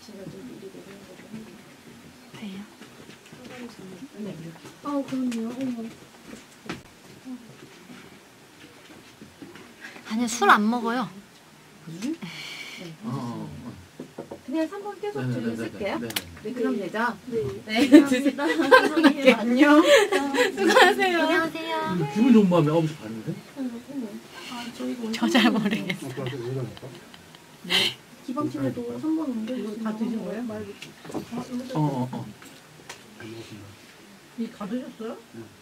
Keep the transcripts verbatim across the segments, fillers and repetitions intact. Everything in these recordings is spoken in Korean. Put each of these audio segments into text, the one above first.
돼요? 네. 아, 그럼요. 어머. 아니요, 술 안 먹어요. 네. 어, 그냥 삼 번 계속 네네네네. 줄을 쓸게요. 네네. 네, 그럼 되죠? 네. 네. 감사합니다. 네. 안녕. 수고하세요. 안녕하세요. 이거 기분 좋은 마음에 아홉 시 반인데? 아, 저희가 저 잘 모르겠어요. 네. 기방팀에도 삼 번 온데 이거 다 드신 거예요? 어, 어, 어. 이다 드셨어요?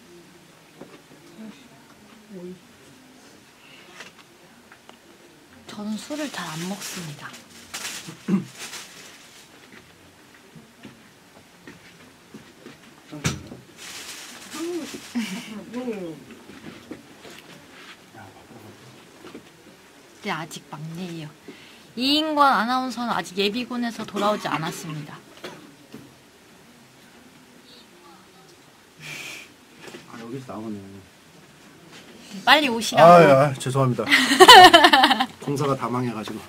저는 술을 잘 안 먹습니다. 네, 아직 막내예요. 이인권 아나운서는 아직 예비군에서 돌아오지 않았습니다. 아, 여기서 나오네. 빨리 아, 오시라고. 아, 죄송합니다. 공사가 다 망해가지고.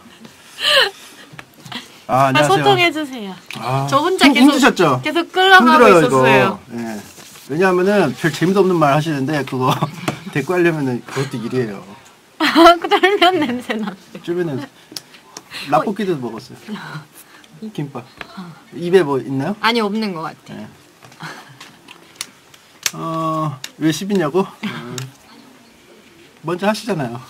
아, 아, 안녕하세요. 소통해주세요. 아, 저 혼자 힘- 계속 힘드셨죠? 계속 끌어가고 힘들어요, 있었어요. 이거. 예. 왜냐하면은 별 재미도 없는 말 하시는데 그거 대꾸 하려면은 그것도 일이에요. 그 달면 냄새 나. 주변에 라볶이도 먹었어요. 김밥. 입에 뭐 있나요? 아니, 없는 것 같아. 네. 어, 왜 십이냐고? 먼저 하시잖아요.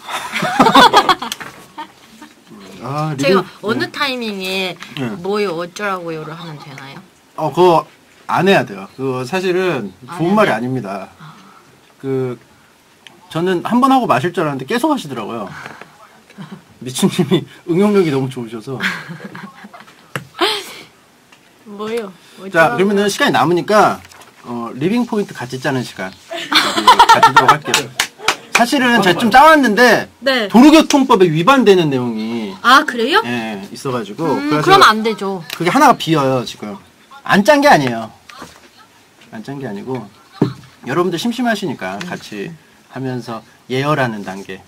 아, 제가 리빙- 어느 네. 타이밍에 네. 뭐요 어쩌라고요를 하면 되나요? 어, 그거 안 해야 돼요. 그거 사실은 안 좋은 해야 말이 돼요? 아닙니다. 그, 저는 한 번 하고 마실 줄 알았는데 계속 하시더라고요. 미추님이 응용력이 너무 좋으셔서. 뭐요? 자, 그러면은 시간이 남으니까, 어, 리빙 포인트 같이 짜는 시간. 우리 가지도록 할게요. 사실은 제가 좀 짜왔는데, 네. 도로교통법에 위반되는 내용이, 아, 그래요? 예, 있어가지고. 음, 그래서 그럼 안 되죠. 그게 하나가 비어요, 지금. 안 짠 게 아니에요. 안 짠 게 아니고, 여러분들 심심하시니까 같이 하면서 예열하는 단계.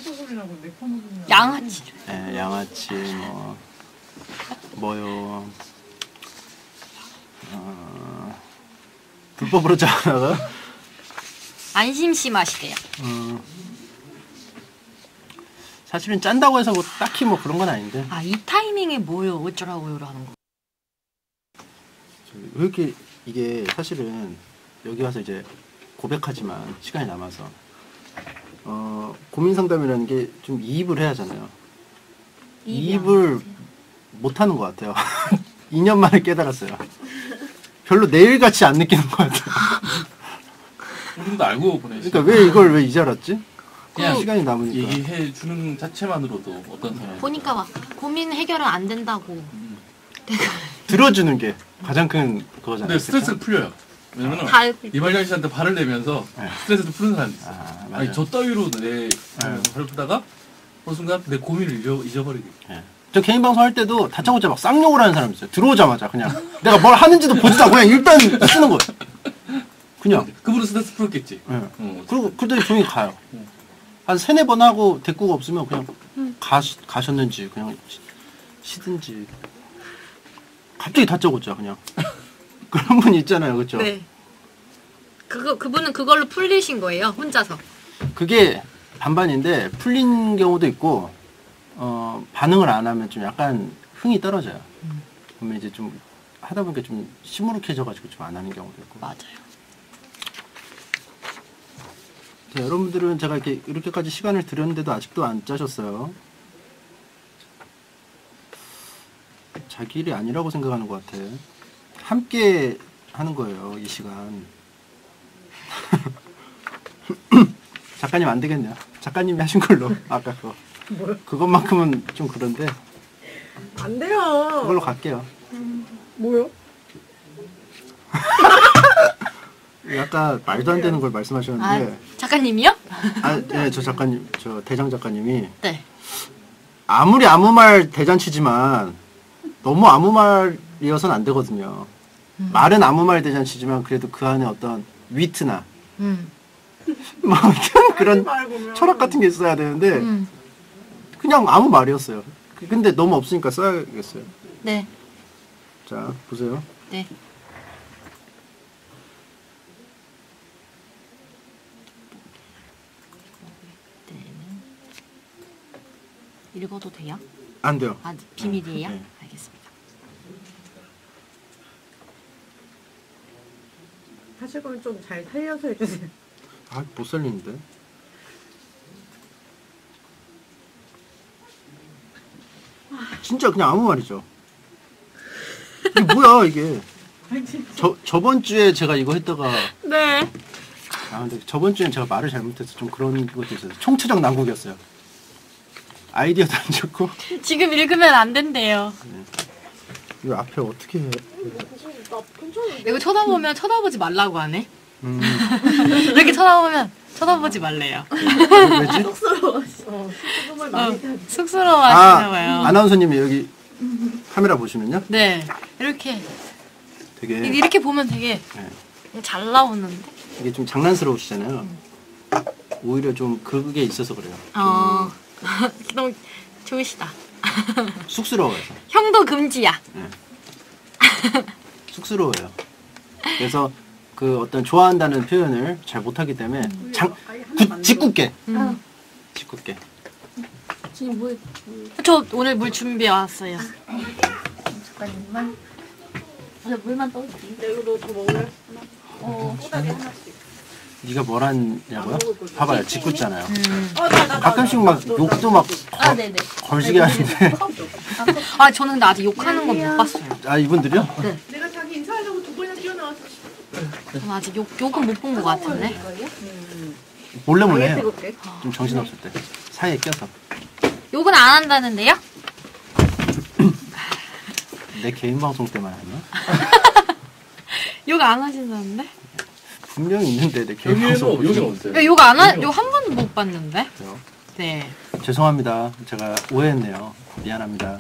양아치. 예, 양아치, 뭐, 뭐요. 어, 불법으로 짜다가, 안 심심하시대요. 음, 사실은 짠다고 해서 뭐 딱히 뭐 그런 건 아닌데. 아, 이 타이밍에 뭐요 어쩌라고요를 하는 거. 왜 이렇게 이게 사실은 여기 와서 이제 고백하지만 시간이 남아서 어 고민 상담이라는 게 좀 이입을 해야 하잖아요. 이입을 못 하는 것 같아요. 이 년 만에 깨달았어요. 별로 내일같이 안 느끼는 것 같아요. 우리도 알고 보내지. 그러니까 왜 이걸 왜 이제 알았지? 그냥 시간이 남으니까. 얘기해 주는 자체만으로도 어떤 상황. 보니까 막 고민 해결은 안 된다고. 들어주는 게 가장 큰 그거잖아요. 근데 스트레스를 풀려요. 왜냐면은 다 이발장 씨한테 발을 내면서 네. 스트레스를 푸는 사람이 있어. 아, 맞아요. 아니 저 따위로 내 발을 푸다가 어느 순간 내 고민을 잊어, 잊어버리게. 예. 저 개인 방송 할 때도 다짜고짜 막 쌍욕을 하는 사람 있어요. 들어오자마자 그냥 내가 뭘 하는지도 보지도 않고 그냥 일단 쓰는 거예요. 그냥. 그분은 스트레스 풀었겠지. 예. 어. 그리고 그러더니 조용히 가요. 응. 한 세네 번 하고 대꾸가 없으면 그냥 가, 가셨는지 그냥 쉬- 쉬든지 갑자기 다짜고짜 그냥 그런 분 있잖아요. 그렇죠? 네. 그거 그분은 그걸로 풀리신 거예요, 혼자서. 그게 반반인데 풀린 경우도 있고 어, 반응을 안 하면 좀 약간 흥이 떨어져요. 음. 그러면 이제 좀 하다 보니까 좀 시무룩해져가지고 좀 안 하는 경우도 있고. 맞아요. 자, 여러분들은 제가 이렇게 이렇게까지 시간을 들였는데도 아직도 안 짜셨어요. 자기 일이 아니라고 생각하는 것 같아. 함께 하는 거예요, 이 시간. 작가님 안 되겠네요. 작가님이 하신 걸로 아까 그거. 뭐요? 그것만큼은 좀 그런데 안 돼요. 그걸로 갈게요. 뭐요? 약간 말도 안 되는 걸 아, 말씀하셨는데, 작가님이요? 아, 네, 저 작가님, 저 대장 작가님이 네. 아무리 아무 말 대잔치지만 너무 아무 말이어서는 안 되거든요. 음. 말은 아무 말 대잔치지만 그래도 그 안에 어떤 위트나 음. 뭐 어떤 그런 말고요. 철학 같은 게 있어야 되는데 음. 그냥 아무 말이었어요. 근데 너무 없으니까 써야겠어요. 네. 자, 보세요. 네. 읽어도 돼요? 안 돼요. 아, 비밀이에요? 네. 알겠습니다. 하실 거면 좀 잘 살려서 해주세요. 아, 못 살리는데. 진짜 그냥 아무 말이죠. 이게 뭐야 이게. 저, 저번 주에 제가 이거 했다가 네. 아 근데 저번 주엔 제가 말을 잘못해서 좀 그런 것도 있어요. 총체적 난국이었어요. 아이디어도 안 좋고. 지금 읽으면 안 된대요. 이거 앞에 어떻게 해? 이거 쳐다보면 쳐다보지 말라고 하네. 음, 이렇게 쳐다보면 쳐다보지 말래요. 왜지? 어, 정말 많이 어, 쑥스러워 하시나 봐요. 아, 아나운서님이 여기 카메라 보시면요. 네. 이렇게 되게 이렇게 보면 되게 네, 잘 나오는데. 이게 좀 장난스러우시잖아요. 오히려 좀 그게 있어서 그래요. 어. 너무 좋으시다. 쑥스러워서. 형도 금지야. 쑥스러워요. 그래서 그 어떤 좋아한다는 표현을 잘 못하기 때문에 장, 구, 짓궂게 음. 짓궂게. 지금 뭐 저 오늘 물 준비해 왔어요. 잠깐만. 아, 물만 떠올게. 내가 너더 먹을래? 어. 꼬다리 하나씩. 네가 뭘 하냐고요? 봐봐요, 짓궂잖아요. 음. 어, 나, 나, 나, 가끔씩 나, 막 너, 나, 욕도 나, 막 아, 네네. 걸시게 하는데. 아 저는 근데 아직 욕하는 거 못 봤어요. 아 이분들이요? 내가 자기 인사하려고 두 번이나 뛰어나왔어. 저는 아직 욕 욕은 못 본 것 같은데. 몰래 몰래 되게 해요. 뜨겁게. 좀 정신없을 때 사이에 껴서. 욕은 안 한다는데요? 내 개인 방송 때만 하나? 욕 안 하신다는데? 분명히 있는데 내 개인 방송. 여기는 여기는 없어요. 욕 안 하, 욕 한 번도 못 봤는데. 없어요. 네. 죄송합니다. 제가 오해했네요. 미안합니다.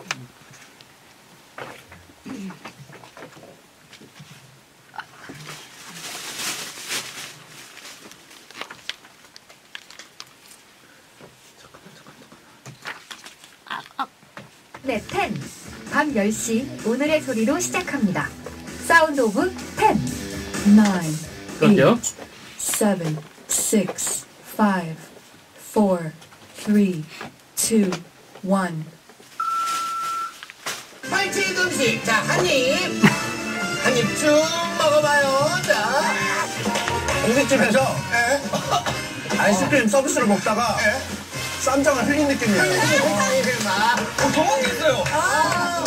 네, 텐. 밤 열 시 오늘의 소리로 시작합니다. 사운드 오브 텐. nine, 그럴게요. seven, six, five, four, three, two, one. 파이팅 음식. 자, 한 입. 한 입 쭉 먹어봐요. 자. 고깃집에서 에? 아이스크림 서비스를 먹다가 에? 쌈장을 흘린 느낌이에요. 그 맛. 어, 경험했어요. 아.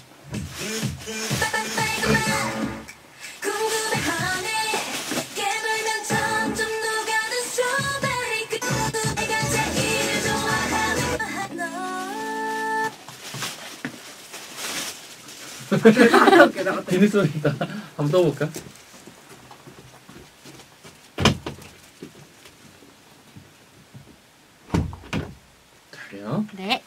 비닐 소리다. 한번 떠볼까? 잘해요. 네.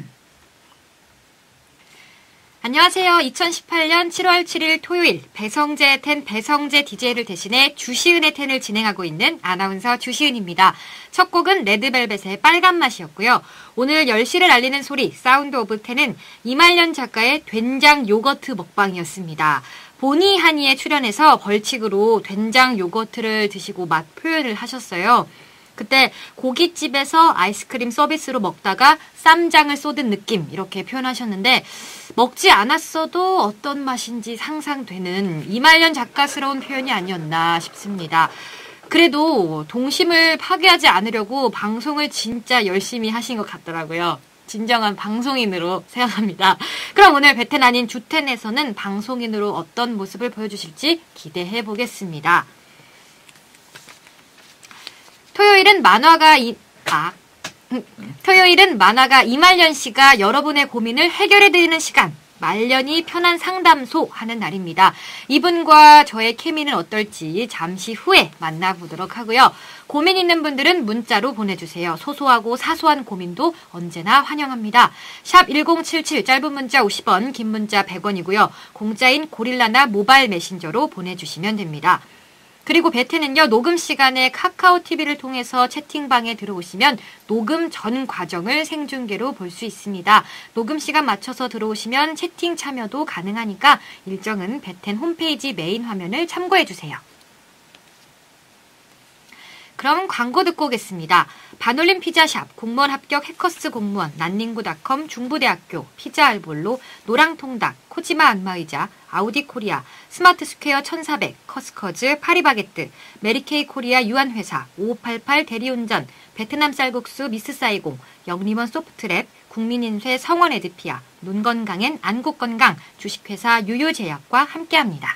안녕하세요. 이천십팔 년 칠월 칠일 토요일 배성재 텐 배성재 디제이를 대신해 주시은의 텐을 진행하고 있는 아나운서 주시은입니다. 첫 곡은 레드벨벳의 빨간 맛이었고요. 오늘 열 시를 알리는 소리 사운드 오브 텐은 이말년 작가의 된장 요거트 먹방이었습니다. 보니 하니에 출연해서 벌칙으로 된장 요거트를 드시고 맛 표현을 하셨어요. 그때 고깃집에서 아이스크림 서비스로 먹다가 쌈장을 쏟은 느낌 이렇게 표현하셨는데 먹지 않았어도 어떤 맛인지 상상되는 이말년 작가스러운 표현이 아니었나 싶습니다. 그래도 동심을 파괴하지 않으려고 방송을 진짜 열심히 하신 것 같더라고요. 진정한 방송인으로 생각합니다. 그럼 오늘 베텐 아닌 주텐에서는 방송인으로 어떤 모습을 보여주실지 기대해 보겠습니다. 토요일은 만화가 이, 아, 음, 토요일은 만화가 이말년 씨가 여러분의 고민을 해결해드리는 시간, 말년이 편한 상담소 하는 날입니다. 이분과 저의 케미는 어떨지 잠시 후에 만나보도록 하고요. 고민 있는 분들은 문자로 보내주세요. 소소하고 사소한 고민도 언제나 환영합니다. 샵 일공칠칠 짧은 문자 오십 원, 긴 문자 백 원이고요. 공짜인 고릴라나 모바일 메신저로 보내주시면 됩니다. 그리고 베텐은요, 녹음 시간에 카카오 티비를 통해서 채팅방에 들어오시면 녹음 전 과정을 생중계로 볼 수 있습니다. 녹음 시간 맞춰서 들어오시면 채팅 참여도 가능하니까 일정은 베텐 홈페이지 메인 화면을 참고해주세요. 그럼 광고 듣고 오겠습니다. 반올림 피자샵, 공무원 합격 해커스 공무원, 난닝구닷컴, 중부대학교, 피자알볼로, 노랑통닭, 코지마 안마의자, 아우디 코리아, 스마트 스퀘어 천사백, 커스커즈, 파리바게뜨, 메리케이 코리아 유한회사, 오오팔팔 대리운전, 베트남 쌀국수 미스 사이공, 영림원 소프트랩, 국민인쇄 성원 에드피아, 논건강엔 안국건강, 주식회사 유유제약과 함께합니다.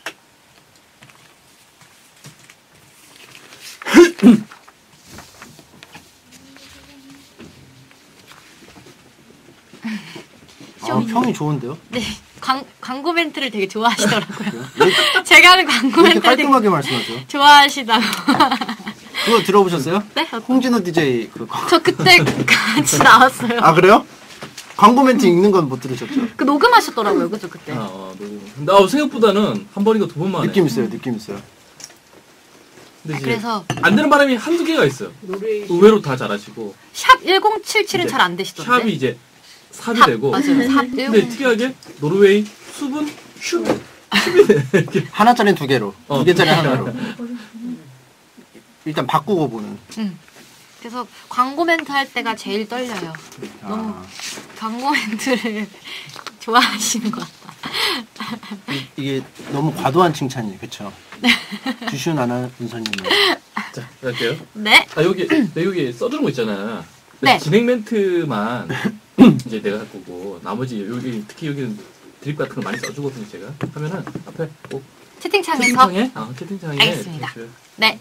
아, 평이 좋은데요? 네, 광, 광고 멘트를 되게 좋아하시더라고요. 제가 하는 광고 이렇게 멘트 깔끔하게 말씀하세요. 좋아하시다고. 그거 들어보셨어요? 네? 홍진호 디제이 그거. 저 그때 같이 나왔어요. 아 그래요? 광고 멘트 읽는 건 못 들으셨죠? 그 녹음하셨더라고요, 그죠 그때. 아, 아, 녹음. 근데 아, 생각보다는 한 번인가 두 번만. 느낌 있어요, 느낌 있어요. 근데 아, 이제 그래서 안 되는 바람이 한두 개가 있어요. 노래 의외로 다 잘하시고. 샵 천칠십칠은 이제 잘 안 되시던데. 샵이 이제 삽이 삽, 되고. 맞아요. 삽 근데 특이하게 노르웨이 수분 슈비 슈비네. 이렇게. 하나짜리 두 개로, 어. 두 개짜리 하나로. 일단 바꾸고 보는. 응. 그래서 광고 멘트 할 때가 제일 떨려요. 너무 아, 광고 멘트를 좋아하시는 것 같다. 이, 이게 너무 과도한 칭찬이에요, 그렇죠? 주시은 아나운서님은. 자, 갈게요. 네. 아 여기 내 여기 써주는 거 있잖아. 네. 진행 멘트만 이제 내가 할 거고 나머지 여기 특히 여기는 드립 같은 거 많이 써주거든요. 제가 하면은 앞에 꼭 채팅창에서. 채팅창에 아 채팅창에 알겠습니다. 이렇게 해줘요. 네.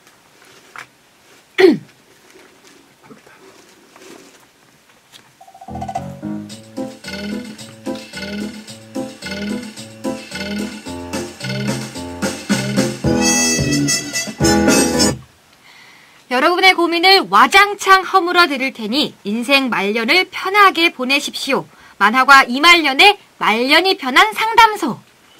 여러분의 고민을 와장창 허물어 드릴 테니 인생 말년을 편하게 보내십시오. 만화가 이말년의 말년이 편한 상담소.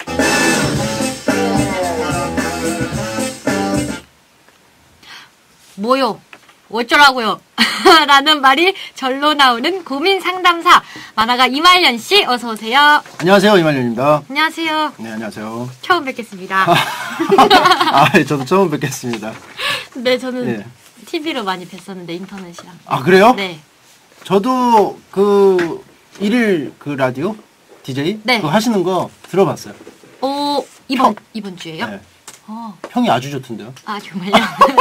뭐요? 어쩌라고요? 라는 말이 절로 나오는 고민 상담사 만화가 이말년 씨 어서 오세요. 안녕하세요, 이말년입니다. 안녕하세요. 네, 안녕하세요. 처음 뵙겠습니다. 아, 저도 처음 뵙겠습니다. 네, 저는 네. 티비로 많이 뵀었는데 인터넷이랑. 아, 그래요? 네. 저도 그 일일 그 라디오 디제이 네. 그거 하시는 거 들어봤어요. 오, 이번 평. 이번 주에요? 네. 어. 평이 아주 좋던데요. 아, 정말요?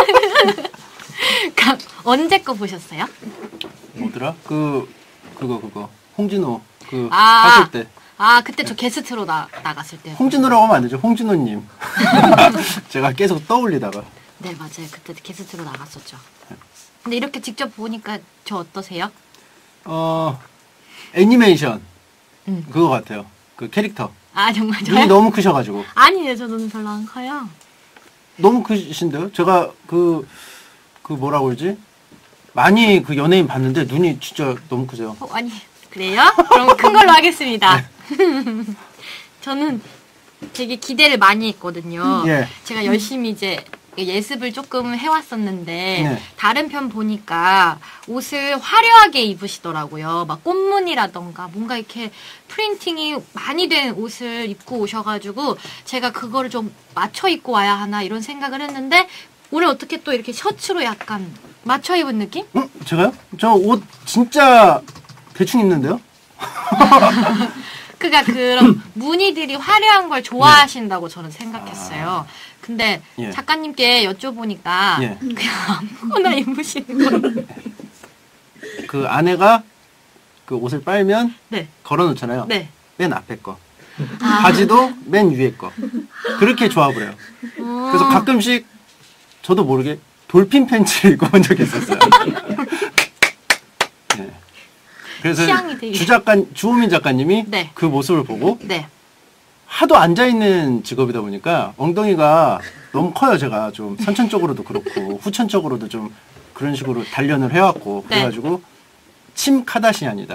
그럼 언제 거 보셨어요? 뭐더라? 그 그거 그거 홍진호 그 아. 하실 때. 아, 그때 저 게스트로 나, 나갔을 때. 홍진호라고 하면 안 되죠. 홍진호님. 제가 계속 떠올리다가. 네, 맞아요. 그때 게스트로 나갔었죠. 근데 이렇게 직접 보니까 저 어떠세요? 어 애니메이션 음. 그거 같아요. 그 캐릭터. 아, 정말 눈이 저요? 너무 크셔가지고. 아니에요. 저 눈 별로 안 커요. 너무 크신데요? 제가 그, 그 뭐라고 그러지? 많이 그 연예인 봤는데 눈이 진짜 너무 크세요. 어, 아니, 그래요? 그럼 큰 걸로 하겠습니다. 저는 되게 기대를 많이 했거든요. 예. 제가 열심히 이제 예습을 조금 해왔었는데 네. 다른 편 보니까 옷을 화려하게 입으시더라고요. 막 꽃무늬라던가 뭔가 이렇게 프린팅이 많이 된 옷을 입고 오셔가지고 제가 그거를 좀 맞춰 입고 와야 하나 이런 생각을 했는데 오늘 어떻게 또 이렇게 셔츠로 약간 맞춰 입은 느낌? 응? 제가요? 저 옷 진짜 대충 입는데요? 그니까 그런 무늬들이 화려한 걸 좋아하신다고 저는 생각했어요. 근데 예. 작가님께 여쭤보니까 예. 그냥 아무거나 입으시는 거예요. 그 아내가 그 옷을 빨면 네. 걸어놓잖아요. 네. 맨 앞에 거. 아. 바지도 맨 위에 거. 그렇게 조합을 해요. 음. 그래서 가끔씩 저도 모르게 돌핀 팬츠를 입고 본 적이 있었어요. 네. 그래서 취향이 되게- 주 작가, 주호민 작가님이 네. 그 모습을 보고 네. 하도 앉아있는 직업이다 보니까 엉덩이가 너무 커요. 제가 좀 선천적으로도 그렇고 후천적으로도 좀 그런 식으로 단련을 해왔고 네. 그래가지고 침 카다시안이다.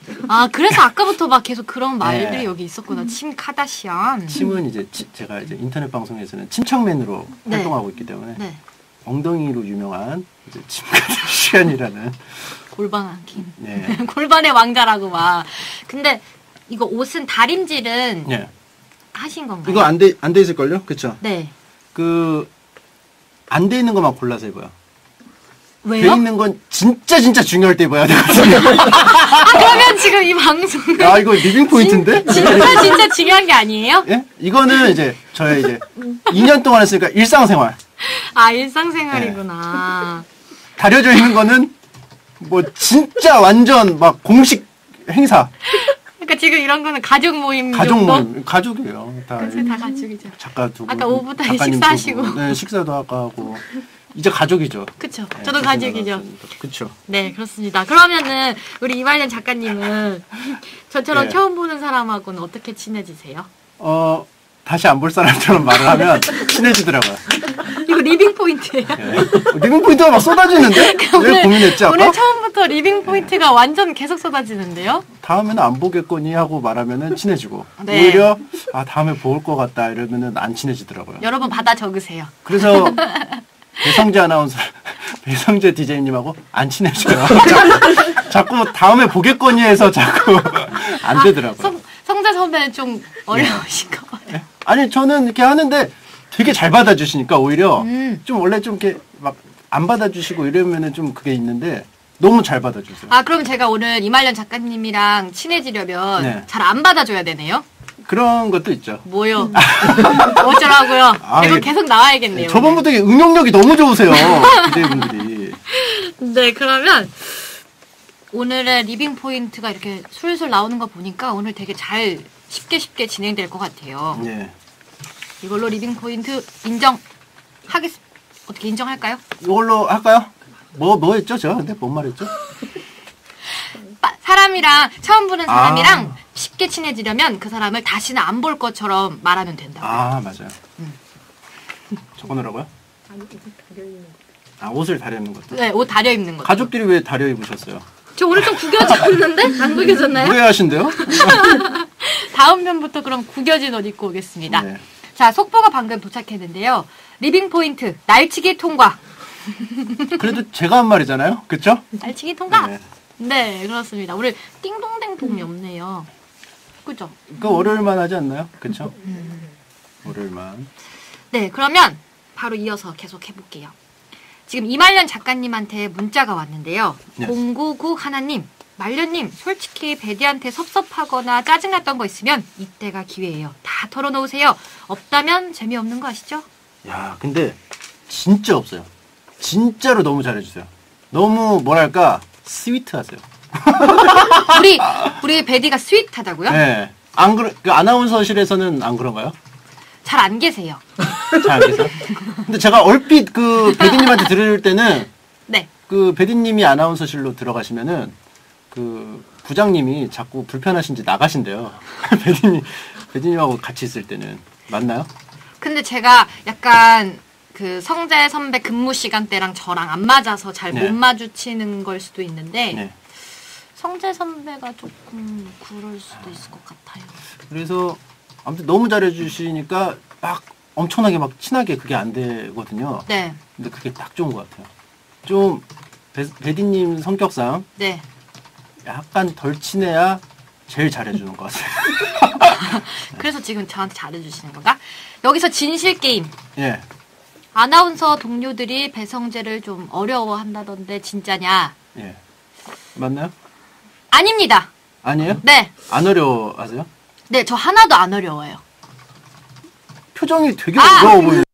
아, 그래서 아까부터 막 계속 그런 말들이 네. 여기 있었구나. 침 카다시안. 침은 이제 치- 제가 이제 인터넷 방송에서는 침착맨으로 네. 활동하고 있기 때문에 네. 엉덩이로 유명한 이제 침카다시안이라는 골반한 킴. 네. 골반의 왕자라고 막. 근데 이거 옷은 다림질은 네. 하신 건가요? 이거 안 돼 안 돼 있을걸요? 그쵸? 네. 그 안 돼 있는 것만 골라서 입어요. 돼 왜요? 있는 건 진짜 진짜 중요할 때 입어야 되거든요. 아, 그러면 지금 이 방송은 아 이거 리빙 포인트인데? 진짜 진짜 중요한 게 아니에요? 예? 이거는 이제 저의 이제 이 년 동안 했으니까 일상생활. 아, 일상생활이구나. 다려져 있는 거는 뭐 진짜 완전 막 공식 행사, 그러니까 지금 이런 거는 가족 모임 가족 정도? 모임, 가족이에요. 다 그치, 다 가족이죠. 작가 두 분, 아까 오후부터 작가님 식사하시고. 두 분, 네, 식사도 아까 하고 이제 가족이죠. 그쵸. 네, 저도 그렇게 가족이죠. 나눴습니다. 그쵸. 네, 그렇습니다. 그러면은 우리 이말년 작가님은 저처럼 네. 처음 보는 사람하고는 어떻게 친해지세요? 어 다시 안 볼 사람처럼 말을 하면 친해지더라고요. 이거 리빙 포인트예요. 네. 리빙 포인트가 막 쏟아지는데? 왜 고민했지 아까? 오늘 처음부터 리빙 포인트가 완전 계속 쏟아지는데요? 다음에는 안 보겠거니 하고 말하면은 친해지고 네. 오히려 아 다음에 볼 것 같다 이러면은 안 친해지더라고요. 여러분 받아 적으세요. 그래서 배성재 아나운서, 배성재 디제이님하고 안 친해져요. 자꾸, 자꾸 다음에 보겠거니 해서 자꾸 안 되더라고요. 성, 성재 선배는 좀 어려우신가 봐요. 아니 저는 이렇게 하는데 되게 잘 받아주시니까 오히려 음. 좀 원래 좀 이렇게 막 안 받아주시고 이러면은 좀 그게 있는데 너무 잘 받아주세요. 아, 그럼 제가 오늘 이말년 작가님이랑 친해지려면 네. 잘 안 받아줘야 되네요? 그런 것도 있죠. 뭐요? 어쩌라고요? 아, 이거 예. 계속 나와야겠네요. 저번부터 이게 응용력이 너무 좋으세요. 디제이분들이. 오늘. 네, 그러면 오늘의 리빙 포인트가 이렇게 술술 나오는 거 보니까 오늘 되게 잘 쉽게 쉽게 진행될 것 같아요. 네. 이걸로 리빙 포인트 인정하겠, 어떻게 인정할까요? 이걸로 할까요? 뭐, 뭐 했죠, 저? 근데 뭔 말했죠? 빠- 사람이랑, 처음 보는 사람이랑 아. 쉽게 친해지려면 그 사람을 다시는 안 볼 것처럼 말하면 된다. 아, 맞아요. 음. 저거 넣으라고요? 아, 옷을 다려 입는 것도. 네, 옷 다려 입는 거. 가족들이 왜 다려 입으셨어요? 저 오늘 좀 구겨졌는데? 안 구겨졌나요? 후회하신대요? 다음 편부터 그럼 구겨진 옷 입고 오겠습니다. 네. 자, 속보가 방금 도착했는데요. 리빙 포인트, 날치기 통과. 그래도 제가 한 말이잖아요? 그쵸? 날치기 통과? 네. 네, 그렇습니다. 오늘 띵동댕동이 없네요. 그죠? 그 월요일만 하지 않나요? 그쵸? 음. 월요일만. 네, 그러면 바로 이어서 계속 해볼게요. 지금 이말년 작가님한테 문자가 왔는데요. 네. 공구구 하나님, 말년님, 솔직히 베디한테 섭섭하거나 짜증났던 거 있으면 이때가 기회예요. 다 털어놓으세요. 없다면 재미없는 거 아시죠? 야, 근데 진짜 없어요. 진짜로 너무 잘해주세요. 너무 뭐랄까 스위트하세요. 우리 우리 베디가 스윗하다고요? 네. 안 그러, 그 아나운서실에서는 안 그런가요? 잘 안 계세요. 잘 안 계세요? 근데 제가 얼핏 그 베디님한테 들을 때는 네. 그 베디님이 아나운서실로 들어가시면은 그 부장님이 자꾸 불편하신지 나가신대요. 베디님 베디님하고 같이 있을 때는 맞나요? 근데 제가 약간 그 성재 선배 근무 시간대랑 저랑 안 맞아서 잘 못 네. 마주치는 걸 수도 있는데 네. 성재 선배가 조금 그럴 수도 있을 것 같아요. 그래서 아무튼 너무 잘해주시니까 막 엄청나게 막 친하게 그게 안 되거든요. 네, 근데 그게 딱 좋은 것 같아요. 좀 베, 베디님 성격상 네. 약간 덜 친해야 제일 잘해주는 것 같아요. 그래서 지금 저한테 잘해주시는 건가? 여기서 진실 게임. 예. 아나운서 동료들이 배성재를 좀 어려워한다던데 진짜냐? 예. 맞나요? 아닙니다. 아니에요? 네, 안 어려워하세요? 네, 저 하나도 안 어려워요. 표정이 되게 아! 어려워 보여요.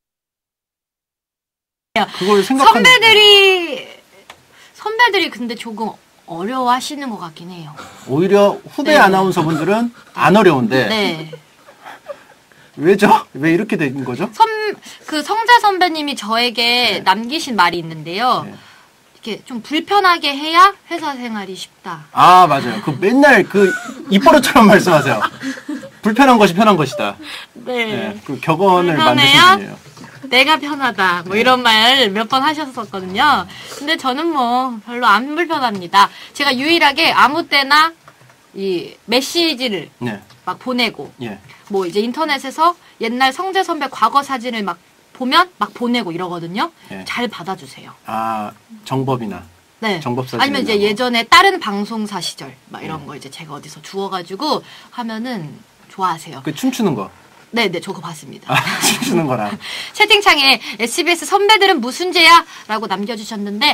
그걸 생각한 선배들이 선배들이 근데 조금 어려워하시는 것 같긴 해요. 오히려 후배 네. 아나운서분들은 안 어려운데 네. 왜죠? 왜 이렇게 된 거죠? 선, 그 성재 선배님이 저에게 네. 남기신 말이 있는데요. 네. 이렇게 좀 불편하게 해야 회사 생활이 쉽다. 아 맞아요. 그 맨날 그 입버릇처럼 말씀하세요. 불편한 것이 편한 것이다. 네. 네. 그 격언을 만드신 불편해야 분이에요. 내가 편하다. 뭐 네. 이런 말 몇 번 하셨었거든요. 근데 저는 뭐 별로 안 불편합니다. 제가 유일하게 아무 때나 이 메시지를 네. 막 보내고 예. 뭐 이제 인터넷에서 옛날 성재 선배 과거 사진을 막 보면 막 보내고 이러거든요. 예. 잘 받아주세요. 아 정법이나. 네. 정법 사진. 아니면 이제 예전에 다른 방송사 시절 막 이런 예. 거 이제 제가 어디서 주워가지고 하면은 좋아하세요. 그 춤추는 거. 네네, 저거 봤습니다. 아, 춤추는 거랑. 채팅창에 에스비에스 선배들은 무슨 죄야? 라고 남겨주셨는데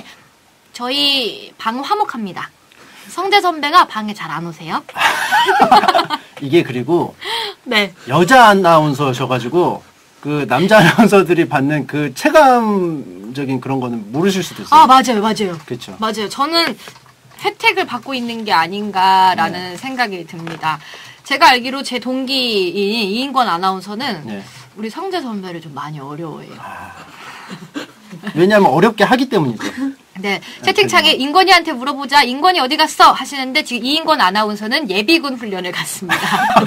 저희 방 화목합니다. 성재 선배가 방에 잘 안 오세요. 이게 그리고 네. 여자 아나운서셔가지고 그 남자 아나운서들이 받는 그 체감적인 그런 거는 모르실 수도 있어요. 아 맞아요, 맞아요. 그렇죠. 맞아요. 저는 혜택을 받고 있는 게 아닌가라는 네. 생각이 듭니다. 제가 알기로 제 동기인 이인권 아나운서는 네. 우리 성재 선배를 좀 많이 어려워해요. 아... 왜냐하면 어렵게 하기 때문이죠. 네, 채팅창에 인권이한테 물어보자. 인권이 어디 갔어? 하시는데 지금 이인권 아나운서는 예비군 훈련을 갔습니다.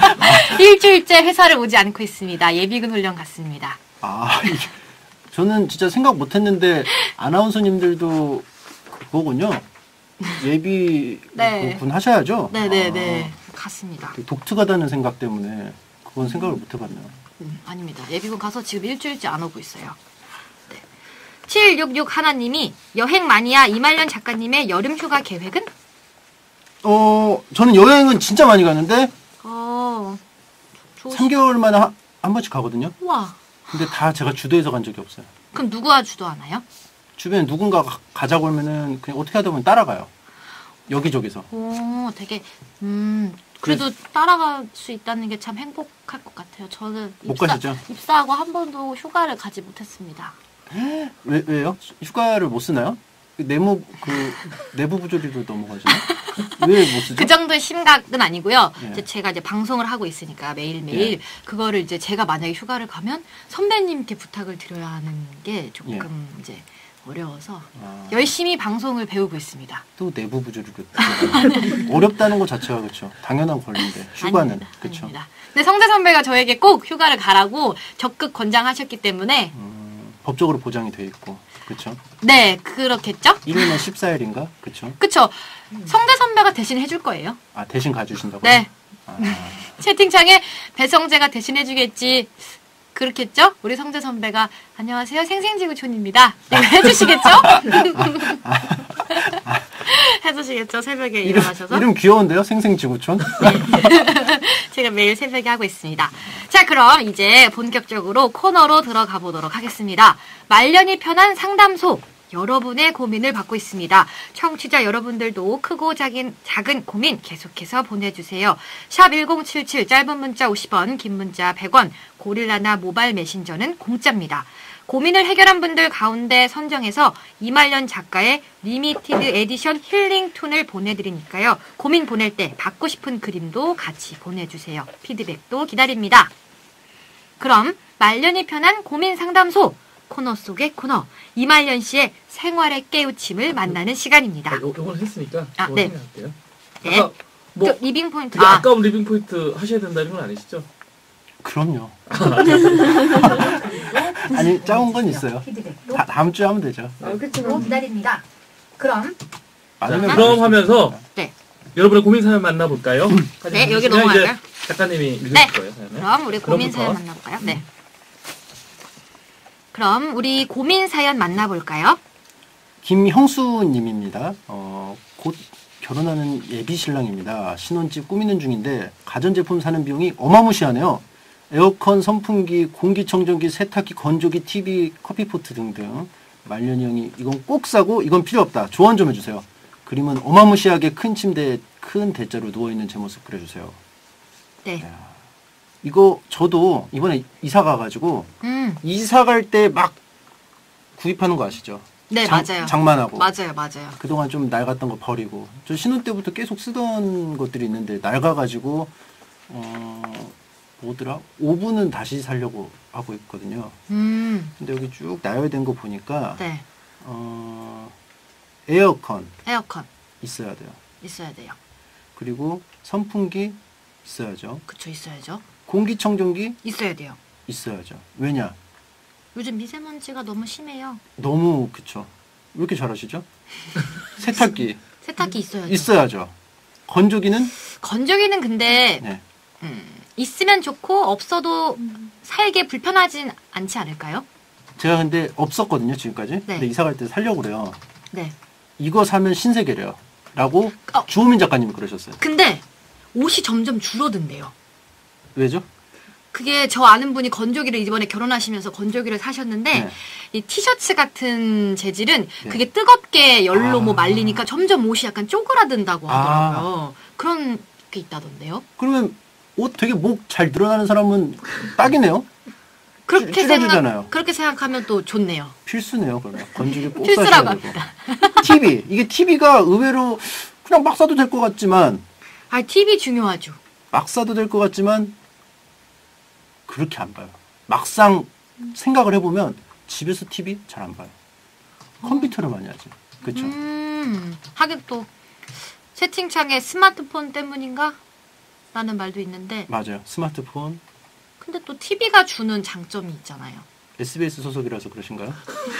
일주일째 회사를 오지 않고 있습니다. 예비군 훈련 갔습니다. 아, 저는 진짜 생각 못했는데 아나운서님들도 그거군요. 예비군 네. 하셔야죠. 네네네. 네. 갔습니다. 독특하다는 생각 때문에 그건 생각을 못 해봤네요. 음, 아닙니다. 예비군 가서 지금 일주일째 안 오고 있어요. 네. 칠육육 하나님이 여행 마니아 이말년 작가님의 여름 휴가 계획은? 어, 저는 여행은 진짜 많이 가는데 어, 좋으시... 삼 개월 만에 한, 한 번씩 가거든요. 우와. 근데 다 제가 주도해서 간 적이 없어요. 그럼 누가 주도하나요? 주변에 누군가 가자고 하면은 그냥 어떻게 하다 보면 따라가요. 여기저기서. 오, 되게 음 그래도 그래서, 따라갈 수 있다는 게 참 행복할 것 같아요. 저는 못 입사, 가시죠? 입사하고 한 번도 휴가를 가지 못했습니다. 왜 왜요? 휴가를 못 쓰나요? 내무 그 내부 부조리로 넘어가시나? 왜 못 쓰죠? 그 정도의 심각은 아니고요. 예. 이제 제가 이제 방송을 하고 있으니까 매일 매일 예. 그거를 이제 제가 만약에 휴가를 가면 선배님께 부탁을 드려야 하는 게 조금 예. 이제 어려워서 아. 열심히 방송을 배우고 있습니다. 또 내부 부조리로 어렵다는 것 자체가 그렇죠. 당연한 권리인데 휴가는 그렇죠. 근데 성재 선배가 저에게 꼭 휴가를 가라고 적극 권장하셨기 때문에 음, 법적으로 보장이 돼 있고 그렇죠. 네, 그렇겠죠? 일 년에 십사 일인가? 그렇죠. 그렇죠. 성재 선배가 대신 해줄 거예요. 아, 대신 가주신다고요? 네. 아. 채팅창에 배성재가 대신 해주겠지. 그렇겠죠? 우리 성재 선배가 안녕하세요, 생생지구촌입니다. 네, 해주시겠죠? 해주시겠죠? 새벽에 이름, 일어나셔서. 이름 귀여운데요? 생생지구촌? 네. 제가 매일 새벽에 하고 있습니다. 자, 그럼 이제 본격적으로 코너로 들어가 보도록 하겠습니다. 말년이 편한 상담소. 여러분의 고민을 받고 있습니다. 청취자 여러분들도 크고 작은, 작은 고민 계속해서 보내주세요. 샵 일공칠칠 짧은 문자 오십 원, 긴 문자 백 원, 고릴라나 모바일 메신저는 공짜입니다. 고민을 해결한 분들 가운데 선정해서 이말년 작가의 리미티드 에디션 힐링 툰을 보내드리니까요. 고민 보낼 때 받고 싶은 그림도 같이 보내주세요. 피드백도 기다립니다. 그럼 말년이 편한 고민 상담소 코너 속의 코너 이말년 씨의 생활의 깨우침을 만나는 시간입니다. 아, 요, 요거는 했으니까 아, 요거 네. 생각할게요. 네. 아까 뭐 그 리빙 포인트. 되게 아. 아까운 리빙 포인트 하셔야 된다는 건 아니시죠? 그럼요. 아니 짜온 건 있어요. 다, 다음 주에 하면 되죠. 아, 그렇죠. 기다립니다. 그럼 자, 그럼 하면서 네. 여러분의 고민 사연 만나볼까요? 네, 여기 넘어갈까요? 작가님이 읽으실 네. 거예요. 사연을. 그럼 우리 고민 그럼부터. 사연 만나볼까요? 네. 그럼 우리 고민 사연 만나볼까요? 김형수님입니다. 어, 곧 결혼하는 예비 신랑입니다. 신혼집 꾸미는 중인데 가전제품 사는 비용이 어마무시하네요. 에어컨, 선풍기, 공기청정기, 세탁기, 건조기, 티비, 커피포트 등등. 말년이 형이 이건 꼭 사고 이건 필요 없다. 조언 좀 해주세요. 그림은 어마무시하게 큰 침대에 큰 대자로 누워있는 제 모습 그려주세요. 네. 야, 이거 저도 이번에 이사 가가지고 음. 이사 갈 때 막 구입하는 거 아시죠? 네, 장, 맞아요. 장만하고. 맞아요, 맞아요. 그동안 좀 낡았던 거 버리고. 저 신혼 때부터 계속 쓰던 것들이 있는데 낡아가지고 어 뭐더라? 오븐은 다시 사려고 하고 있거든요. 음. 근데 여기 쭉 나열된 거 보니까 네. 어 에어컨 에어컨 있어야 돼요. 있어야 돼요. 그리고 선풍기 있어야죠. 그쵸, 있어야죠. 공기청정기 있어야 돼요. 있어야죠. 왜냐? 요즘 미세먼지가 너무 심해요. 너무 그쵸. 왜 이렇게 잘하시죠? 세탁기 세탁기 있어야죠. 있어야죠. 건조기는? 건조기는 근데 네. 음, 있으면 좋고 없어도 살기 불편하진 않지 않을까요? 제가 근데 없었거든요, 지금까지. 네. 근데 이사 갈 때 살려고 그래요. 네. 이거 사면 신세계래요. 라고 어. 주호민 작가님이 그러셨어요. 근데 옷이 점점 줄어든대요. 왜죠? 그게 저 아는 분이 건조기를 이번에 결혼하시면서 건조기를 사셨는데 네. 이 티셔츠 같은 재질은 네. 그게 뜨겁게 열로 아. 뭐 말리니까 점점 옷이 약간 쪼그라든다고 아. 하더라고요. 그런 게 있다던데요. 그러면 옷 되게 목 잘 늘어나는 사람은 딱이네요. 그렇게 줄여주잖아요. 생각 그렇게 생각하면 또 좋네요. 필수네요, 그러면. 건조기 꼭 필수라고 사셔야 되고. 합니다. 티비. 이게 티비가 의외로 그냥 막 사도 될 것 같지만 아, 티비 중요하죠. 막 사도 될 것 같지만 그렇게 안 봐요. 막상 생각을 해보면 집에서 티비 잘 안 봐요. 컴퓨터를 많이 하지. 그렇죠? 음, 하긴 또 채팅창에 스마트폰 때문인가? 라는 말도 있는데 맞아요. 스마트폰. 근데 또 티비가 주는 장점이 있잖아요. 에스비에스 소속이라서 그러신가요?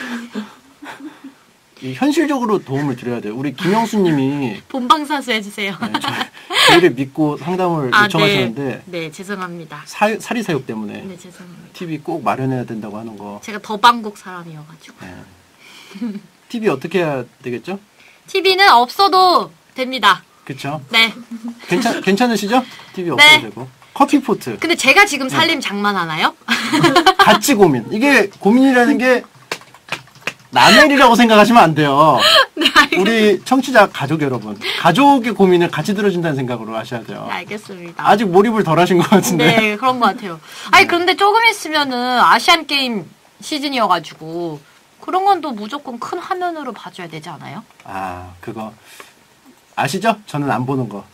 이 현실적으로 도움을 드려야 돼요. 우리 김영수님이 본방사수 해주세요. 네, 저, 저희를 믿고 상담을 아, 요청하셨는데 네. 네, 죄송합니다. 사, 사리사욕 때문에 네, 죄송합니다. 티비 꼭 마련해야 된다고 하는 거. 제가 더방국 사람이어가지고. 네. 티비 어떻게 해야 되겠죠? 티비는 없어도 됩니다. 그쵸? 네. 괜찮, 괜찮으시죠? 티비 없어도 네. 되고. 커피포트. 근데 제가 지금 살림 장만하나요? 같이 고민. 이게 고민이라는 게 남의 일이라고 생각하시면 안 돼요. 네, 알겠습니다. 우리 청취자 가족 여러분. 가족의 고민을 같이 들어준다는 생각으로 하셔야 돼요. 네, 알겠습니다. 아직 몰입을 덜 하신 것 같은데. 네, 그런 것 같아요. 아니, 그런데 조금 있으면은 아시안 게임 시즌이어가지고 그런 건 또 무조건 큰 화면으로 봐줘야 되지 않아요? 아, 그거. 아시죠? 저는 안 보는 거.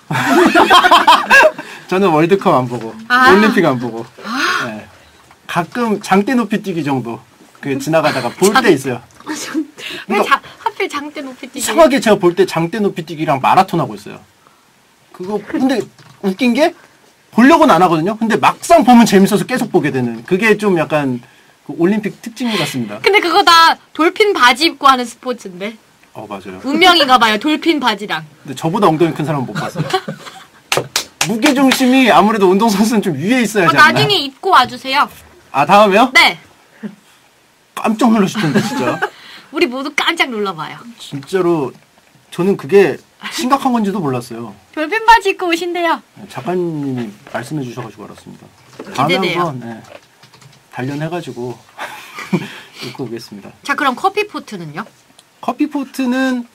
저는 월드컵 안 보고, 아. 올림픽 안 보고. 네. 가끔 장대 높이 뛰기 정도. 그 지나가다가 볼 때 있어요. 왜 자, 하필 장대 높이 뛰기? 이상하게 제가 볼 때 장대 높이 뛰기랑 마라톤 하고 있어요. 그거 근데 웃긴 게 보려고는 안 하거든요. 근데 막상 보면 재밌어서 계속 보게 되는. 그게 좀 약간 그 올림픽 특징 같습니다. 근데 그거 다 돌핀 바지 입고 하는 스포츠인데. 어 맞아요. 운명인가 봐요. 돌핀 바지랑. 근데 저보다 엉덩이 큰 사람은 못 봤어요. 무게 중심이 아무래도 운동선수는 좀 위에 있어야 어, 하지 않나? 나중에 입고 와주세요. 아 다음에요? 네. 깜짝 놀라실 텐데 진짜. 우리 모두 깜짝 놀라봐요. 진짜로 저는 그게 심각한 건지도 몰랐어요. 돌핀 바지 입고 오신대요. 작가님이 말씀해 주셔가지고 알았습니다. 다음에 기대돼요. 한번 네, 단련해가지고 입고 오겠습니다. 자, 그럼 커피포트는요? 커피포트는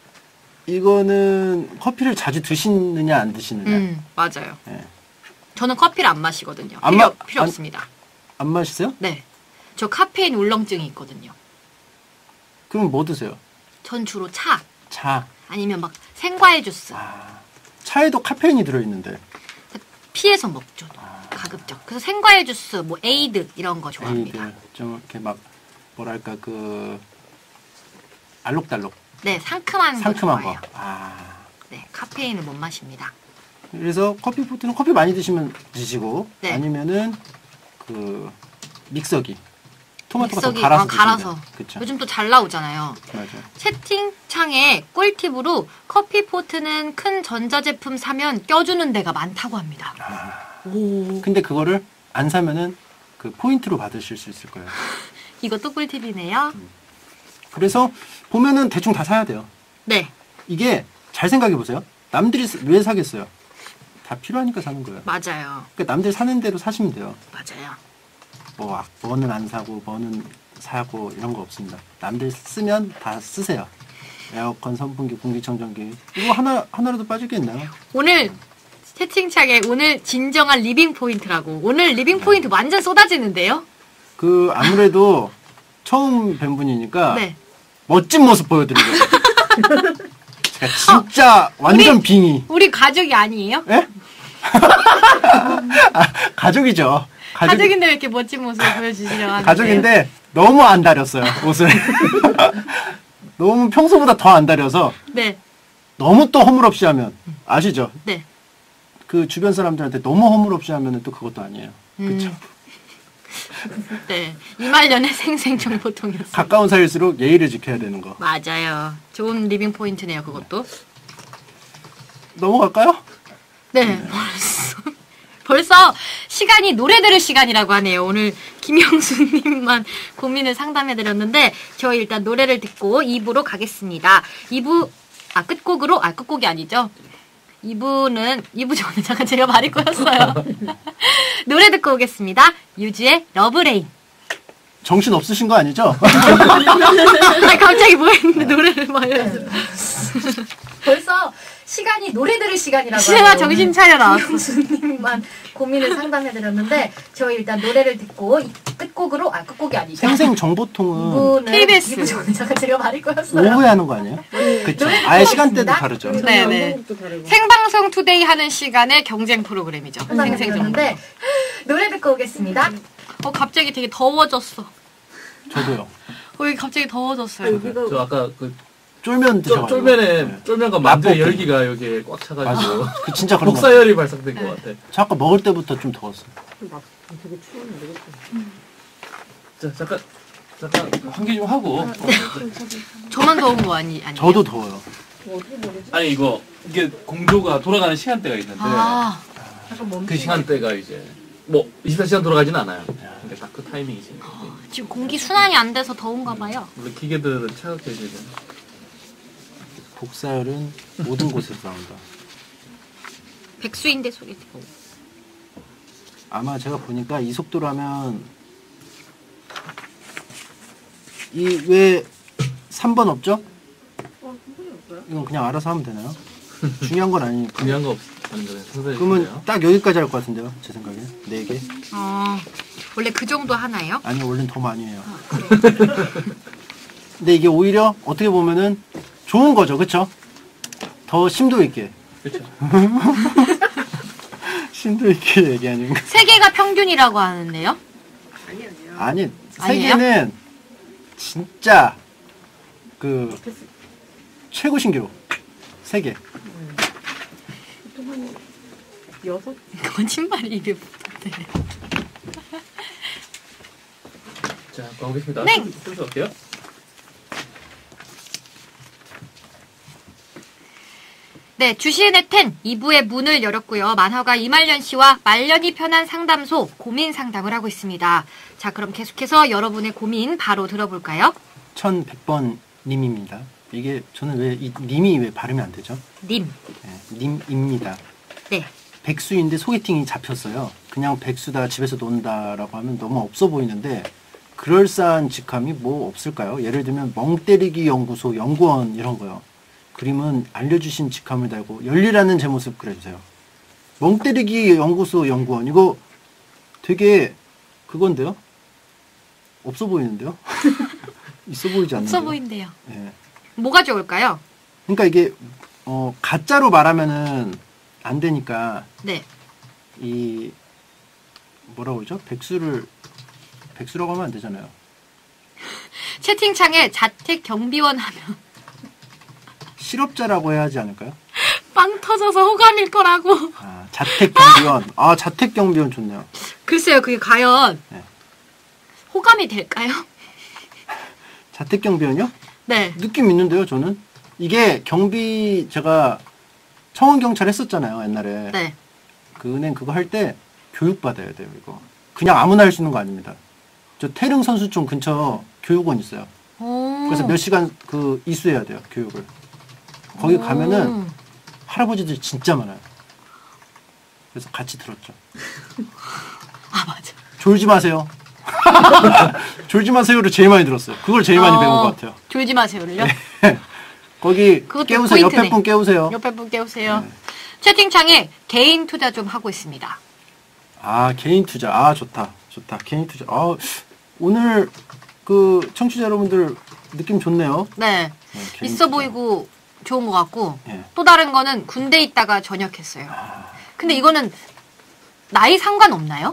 이거는 커피를 자주 드시느냐 안 드시느냐. 음, 맞아요. 네. 저는 커피를 안 마시거든요. 안 필요, 마- 필요 안- 없습니다. 안 마시세요? 네. 저 카페인 울렁증이 있거든요. 그럼 뭐 드세요? 전 주로 차, 차. 아니면 막 생과일 주스. 아, 차에도 카페인이 들어있는데. 피해서 먹죠. 가급적. 그래서 생과일 주스, 뭐 에이드 이런 거 좋아합니다. 에이들 좀 이렇게 막 뭐랄까 그 알록달록 네, 상큼한, 상큼한 거 거. 좋아해요. 아. 네, 카페인을 못 마십니다. 그래서 커피포트는 커피 많이 드시면 드시고 네. 아니면은 그 믹서기 토마토 같은 믹서기 거 갈아서 어, 갈아서. 그렇죠. 요즘 또 잘 나오잖아요. 맞아요. 채팅창에 꿀팁으로 커피포트는 큰 전자제품 사면 껴주는 데가 많다고 합니다. 오, 근데 그거를 안 사면은 그 포인트로 받으실 수 있을 거예요. 이것도 꿀팁이네요. 그래서 보면은 대충 다 사야 돼요. 네, 이게 잘 생각해 보세요. 남들이 사- 왜 사겠어요? 다 필요하니까 사는 거예요. 맞아요. 그러니까 남들 사는 대로 사시면 돼요. 맞아요. 뭐 아, 뭐는 안 사고 뭐는 사고 이런 거 없습니다. 남들 쓰면 다 쓰세요. 에어컨, 선풍기, 공기청정기 이거 하나 하나라도 빠질 게 있나요? 오늘 채팅창에 오늘 진정한 리빙 포인트라고. 오늘 리빙 포인트 완전 쏟아지는데요? 그 아무래도 처음 뵌 분이니까 네. 멋진 모습 보여드리려고. 제가 진짜 완전 우리- 빙의. 우리 가족이 아니에요? 예? 아, 가족이죠. 가족, 가족인데 왜 이렇게 멋진 모습을 보여주시려고 하는데. 가족인데 너무 안 다렸어요 옷을. 너무 평소보다 더 안 다려서 네, 너무 또 허물없이 하면 아시죠? 네. 그 주변 사람들한테 너무 허물없이 하면 또 그것도 아니에요. 그렇죠? 음. 네. 이말년의 생생정보통이었어요. 가까운 사이일수록 예의를 지켜야 되는 거. 맞아요. 좋은 리빙 포인트네요, 그것도. 넘어갈까요? 네, 벌써 벌써 시간이 노래 들을 시간이라고 하네요. 오늘 김영수님만 고민을 상담해드렸는데 저희 일단 노래를 듣고 이 부로 가겠습니다. 이 부 아 끝곡으로 아 끝곡이 아니죠. 이 부는 이 부 전에 잠깐 제가 말이 꼬였어요. 노래 듣고 오겠습니다. 유주의 러브레인. 정신 없으신 거 아니죠? 아 갑자기 뭐 했는데 노래를 말해요. 벌써 시간이 노래 들을 시간이라고 시간아, 하네요. 정신 차려 나왔어. 김영수님만 고민을 상담해드렸는데 저희 일단 노래를 듣고 이 끝곡으로 아 끝곡이 아니죠. 생생 정보통은 이부는 케이비에스. 이 부 전에 잠깐 제가 말이 꼬였어요. 오후에 하는 거 아니에요? 그쵸. 노래 아예 듣고 시간대도 왔습니다. 다르죠. 네네. 생방송 투데이 하는 시간에 경쟁 프로그램이죠. 생생 정보. 상담해드렸는데 노래 듣고 오겠습니다. 어 갑자기 되게 더워졌어. 저도요. 어 여기 갑자기 더워졌어요. 저 아까 그 쫄면 쫄, 드셔가지고. 쫄면에 네. 쫄면과 만두의 라볶이. 열기가 여기에 꽉 차가지고 맞아. 그 진짜 그런 거 같아. 복사열이 발생된 것 같아. 저 아까 먹을 때부터 좀 더웠어. 자 잠깐 잠깐 환기 좀 하고. 어, 저만 더운 거 아니 아니. 저도 더워요. 아니 이거 이게 공조가 돌아가는 시간대가 있는데 아 그 시간대가 이제 뭐 이십사 시간 돌아가지는 않아요. 근데 딱 그 타이밍이지. 지금 공기 순환이 안 돼서 더운가 봐요. 원래 기계들은 차갑게 해줘야 돼. 복사열은 모든 곳에서 나온다. 백수인데 소개팅. 아마 제가 보니까 이 속도로 하면 이 왜 삼 번 없죠? 이건 그냥 알아서 하면 되나요? 중요한 건 아니니까. 중요한 거 없는 거네. 선생님. 그러면 딱 여기까지 할 것 같은데요, 제 생각에. 네 개. 아 원래 그 정도 하나요? 아니 원래는 더 많이 해요. 근데 이게 오히려 어떻게 보면은 좋은 거죠, 그렇죠? 더 심도 있게. 그렇죠. 심도 있게 얘기하는 거. 세 개가 평균이라고 하는데요? 아니 세 아니에요? 개는 진짜 그 최고 신기록. 세 개. 여섯? 거짓말이 입에 붙었대. 자, 가보겠습니다. 네. 순서 어때요? 네, 주시은의 텐 이 부의 문을 열었고요. 만화가 이말년 씨와 말년이 편한 상담소 고민 상담을 하고 있습니다. 자, 그럼 계속해서 여러분의 고민 바로 들어볼까요? 천백 번 님입니다. 이게 저는 왜 이 님이 왜 발음이 안 되죠? 님. 네, 님입니다. 네. 백수인데 소개팅이 잡혔어요. 그냥 백수다 집에서 논다라고 하면 너무 없어 보이는데 그럴싸한 직함이 뭐 없을까요? 예를 들면 멍때리기 연구소 연구원 이런 거요. 그림은 알려주신 직함을 달고 열리라는 제 모습 그려주세요. 멍때리기 연구소 연구원 이거 되게 그건데요? 없어 보이는데요? 있어 보이지 않나요? 없어 보인대요. 네. 뭐가 좋을까요? 그러니까 이게 어, 가짜로 말하면은 안 되니까 네. 이 뭐라고 그러죠? 백수를 백수라고 하면 안 되잖아요. 채팅창에 자택 경비원 하면 실업자라고 해야 하지 않을까요? 빵 터져서 호감일 거라고. 아, 자택 경비원. 아, 자택 경비원 좋네요. 글쎄요, 그게 과연 네. 호감이 될까요? 자택 경비원이요? 네. 느낌 있는데요, 저는. 이게 경비 제가 청원 경찰 했었잖아요, 옛날에. 네. 그 은행 그거 할 때 교육 받아야 돼요, 이거. 그냥 아무나 할 수 있는 거 아닙니다. 저 태릉 선수촌 근처 교육원 있어요. 오. 그래서 몇 시간 그 이수해야 돼요, 교육을. 거기 가면은 할아버지들 진짜 많아요. 그래서 같이 들었죠. 아, 맞아. 졸지 마세요. 졸지 마세요를 제일 많이 들었어요. 그걸 제일 많이 어, 배운 것 같아요. 졸지 마세요를요? 거기 그것도 깨우세요. 포인트네. 옆에 분 깨우세요. 옆에 분 깨우세요. 네. 채팅창에 개인 투자 좀 하고 있습니다. 아, 개인 투자. 아, 좋다. 좋다. 개인 투자. 아, 오늘 그 청취자 여러분들 느낌 좋네요. 네. 네, 개인 있어 투자. 보이고 좋은 것 같고 예. 또 다른 거는 군대 있다가 전역했어요. 근데 이거는 나이 상관없나요?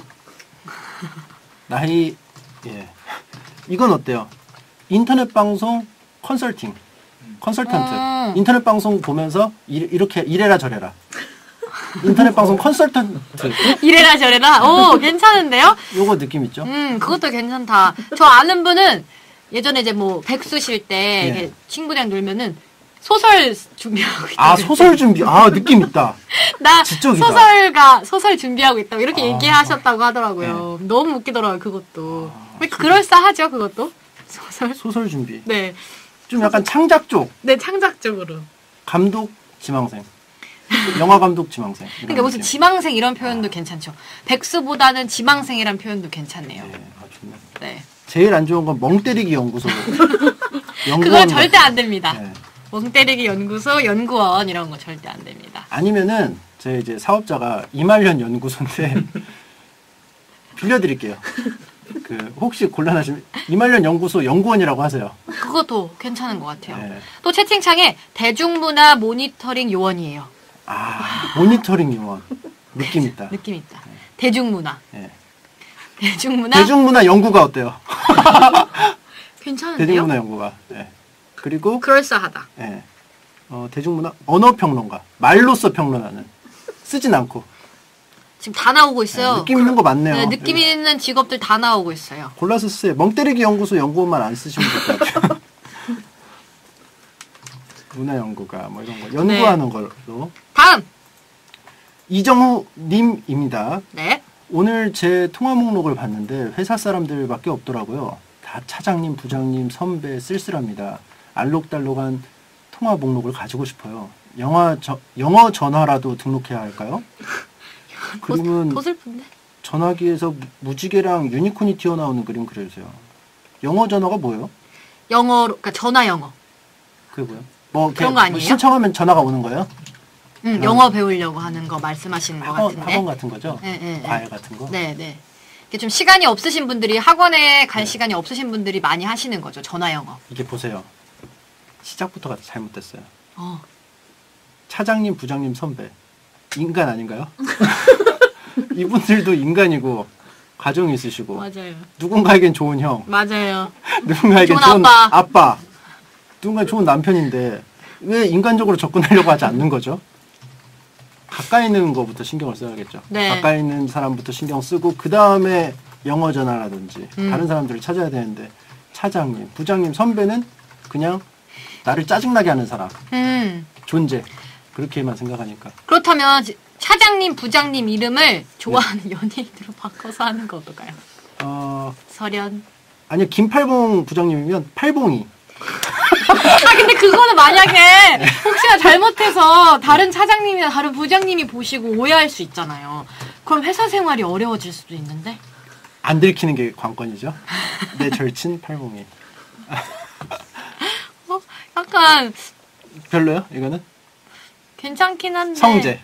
나이 예. 이건 어때요? 인터넷 방송 컨설팅. 컨설턴트. 음. 인터넷 방송 보면서 일, 이렇게 이래라 저래라. 인터넷 방송 컨설턴트. 이래라 저래라. 오, 괜찮은데요? 요거 느낌 있죠? 음, 그것도 괜찮다. 저 아는 분은 예전에 이제 뭐 백수실 때 예. 이렇게 친구들이랑 놀면은 소설 준비하고 있다. 아 소설 준비. 아 느낌 있다. 나 지적이다. 소설가 소설 준비하고 있다고 이렇게 아. 얘기하셨다고 하더라고요. 네. 너무 웃기더라고요. 그것도. 아, 그럴싸하죠. 그것도 소설. 소설 준비. 네. 좀 약간 창작 쪽. 네, 창작적으로. 감독 지망생. 영화 감독 지망생. 그러니까 무슨 느낌. 지망생 이런 표현도 아. 괜찮죠. 백수보다는 지망생이란 표현도 괜찮네요. 네, 아, 좋네. 네. 제일 안 좋은 건 멍때리기 연구소. 그건 절대 안 됩니다. 네. 멍때리기 연구소, 연구원 이런 거 절대 안 됩니다. 아니면은 제 이제 사업자가 이말년 연구소인데 빌려드릴게요. 그 혹시 곤란하시면 이말년 연구소 연구원이라고 하세요. 그것도 괜찮은 것 같아요. 네. 또 채팅창에 대중문화 모니터링 요원이에요. 아 모니터링 요원 느낌 있다. 느낌 있다. 네. 대중문화. 네. 대중문화. 대중문화 연구가 어때요? 괜찮은데요? 대중문화 연구가. 네. 그리고 그럴싸하다. 네. 어, 대중문화 언어평론가 말로써 평론하는 쓰진 않고 지금 다 나오고 있어요. 네, 느낌 있는 거 많네요. 네, 느낌 여기. 있는 직업들 다 나오고 있어요. 골라서 쓰세요. 멍때리기 연구소 연구원만 안 쓰시면 될 것 같아요. 문화연구가 뭐 이런 거 연구하는 네. 걸로. 다음 이정우 님입니다. 네. 오늘 제 통화 목록을 봤는데 회사 사람들밖에 없더라고요. 다 차장님, 부장님, 선배 쓸쓸합니다. 알록달록한 통화 목록을 가지고 싶어요. 영화 저, 영어 전화라도 등록해야 할까요? 그림은 더 슬픈데? 전화기에서 무지개랑 유니콘이 튀어나오는 그림 그려주세요. 영어 전화가 뭐예요? 영어로, 그러니까 전화 영어. 그게 뭐예요? 뭐 그런 거 아니에요? 뭐 신청하면 전화가 오는 거예요? 응, 영어 배우려고 하는 거 말씀하시는 거 학원, 같은데. 학원 같은 거죠? 네, 네, 과외 네. 같은 거? 네, 네. 이게 좀 시간이 없으신 분들이 학원에 갈 네. 시간이 없으신 분들이 많이 하시는 거죠. 전화 영어. 이게 보세요. 시작부터가 잘못됐어요. 어. 차장님, 부장님, 선배. 인간 아닌가요? 이분들도 인간이고 가정이 있으시고 맞아요. 누군가에겐 좋은 형, 맞아요. 누군가에겐 좋은 좋은 아빠. 아빠, 누군가 좋은 남편인데 왜 인간적으로 접근하려고 하지 않는 거죠? 가까이 있는 것부터 신경을 써야겠죠. 네. 가까이 있는 사람부터 신경 쓰고 그 다음에 영어 전화라든지 음. 다른 사람들을 찾아야 되는데 차장님, 부장님, 선배는 그냥 나를 짜증나게 하는 사람, 음. 존재 그렇게만 생각하니까. 그렇다면 차장님, 부장님 이름을 좋아하는 네. 연예인으로 바꿔서 하는 거 어떨까요? 어 설현. 아니요, 김팔봉 부장님이면 팔봉이. 아 근데 그거는 만약에 혹시나 잘못해서 다른 차장님이나 다른 부장님이 보시고 오해할 수 있잖아요. 그럼 회사 생활이 어려워질 수도 있는데. 안 들키는 게 관건이죠. 내 절친 팔봉이. 어? 약간 별로요? 이거는? 괜찮긴 한데. 성재.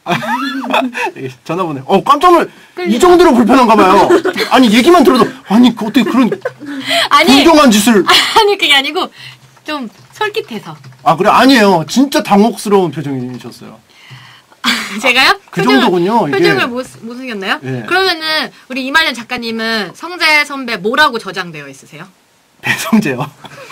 전화 보내. 어 깜짝 놀. 이 정도로 불편한가 봐요. 아니 얘기만 들어도 아니 어떻게 그런 아니 불경한 짓을. 아니 그게 아니고 좀 솔깃해서. 아 그래 아니에요. 진짜 당혹스러운 표정이셨어요. 제가요? 그 표정을, 정도군요. 이게. 표정을 못, 못 숨겼나요? 예. 그러면은 우리 이말년 작가님은 성재 선배 뭐라고 저장되어 있으세요? 배성재요.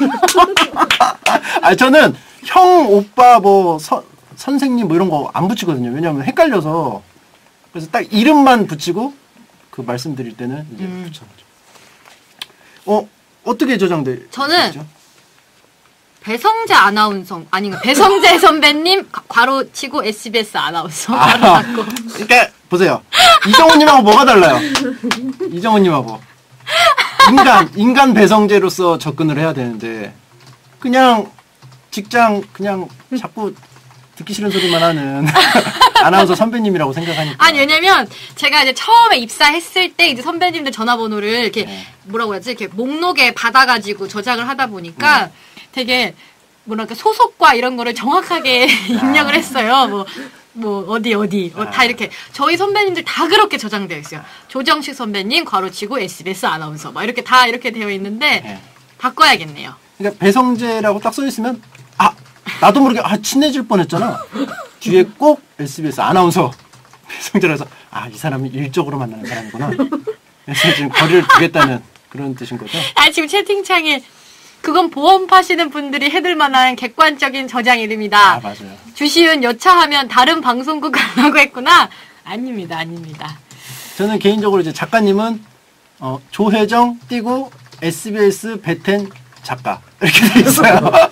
아 저는 형 오빠 뭐 서, 선생님 뭐 이런 거 안 붙이거든요. 왜냐하면 헷갈려서. 그래서 딱 이름만 붙이고 그 말씀드릴 때는 이제 음. 붙여가지고. 어 어떻게 저장돼? 저는 있죠? 배성재 아나운서 아니 배성재 선배님 괄호 치고 에스비에스 아나운서 아, 괄호 닫고. 그러니까 보세요. 이정훈님하고 뭐가 달라요? 이정훈님하고 인간 인간 배성재로서 접근을 해야 되는데 그냥 직장 그냥 자꾸 듣기 싫은 소리만 하는 아나운서 선배님이라고 생각하니까. 아니 왜냐면 제가 이제 처음에 입사했을 때 이제 선배님들 전화번호를 이렇게 네. 뭐라고 해야지 이렇게 목록에 받아가지고 저장을 하다 보니까 네. 되게 뭐랄까 소속과 이런 거를 정확하게 입력을 아. 했어요. 뭐. 뭐 어디 어디 어, 다 아. 이렇게 저희 선배님들 다 그렇게 저장되어 있어요. 조정식 선배님 괄호치고 에스비에스 아나운서 막 이렇게 다 이렇게 되어 있는데 네. 바꿔야겠네요. 그러니까 배성재라고 딱 써 있으면 아 나도 모르게 아 친해질 뻔했잖아. 뒤에 꼭 에스비에스 아나운서 배성재라서 아 이 사람이 일적으로 만나는 사람이구나. 그래서 지금 거리를 두겠다는 그런 뜻인 거죠. 아 지금 채팅창에 그건 보험 파시는 분들이 해둘 만한 객관적인 저장 이름이다. 아 맞아요. 주시은 여차하면 다른 방송국 가라고 했구나. 아닙니다, 아닙니다. 저는 개인적으로 이제 작가님은 어, 조혜정 띄고 에스비에스 베텐 작가 이렇게 돼 있어요.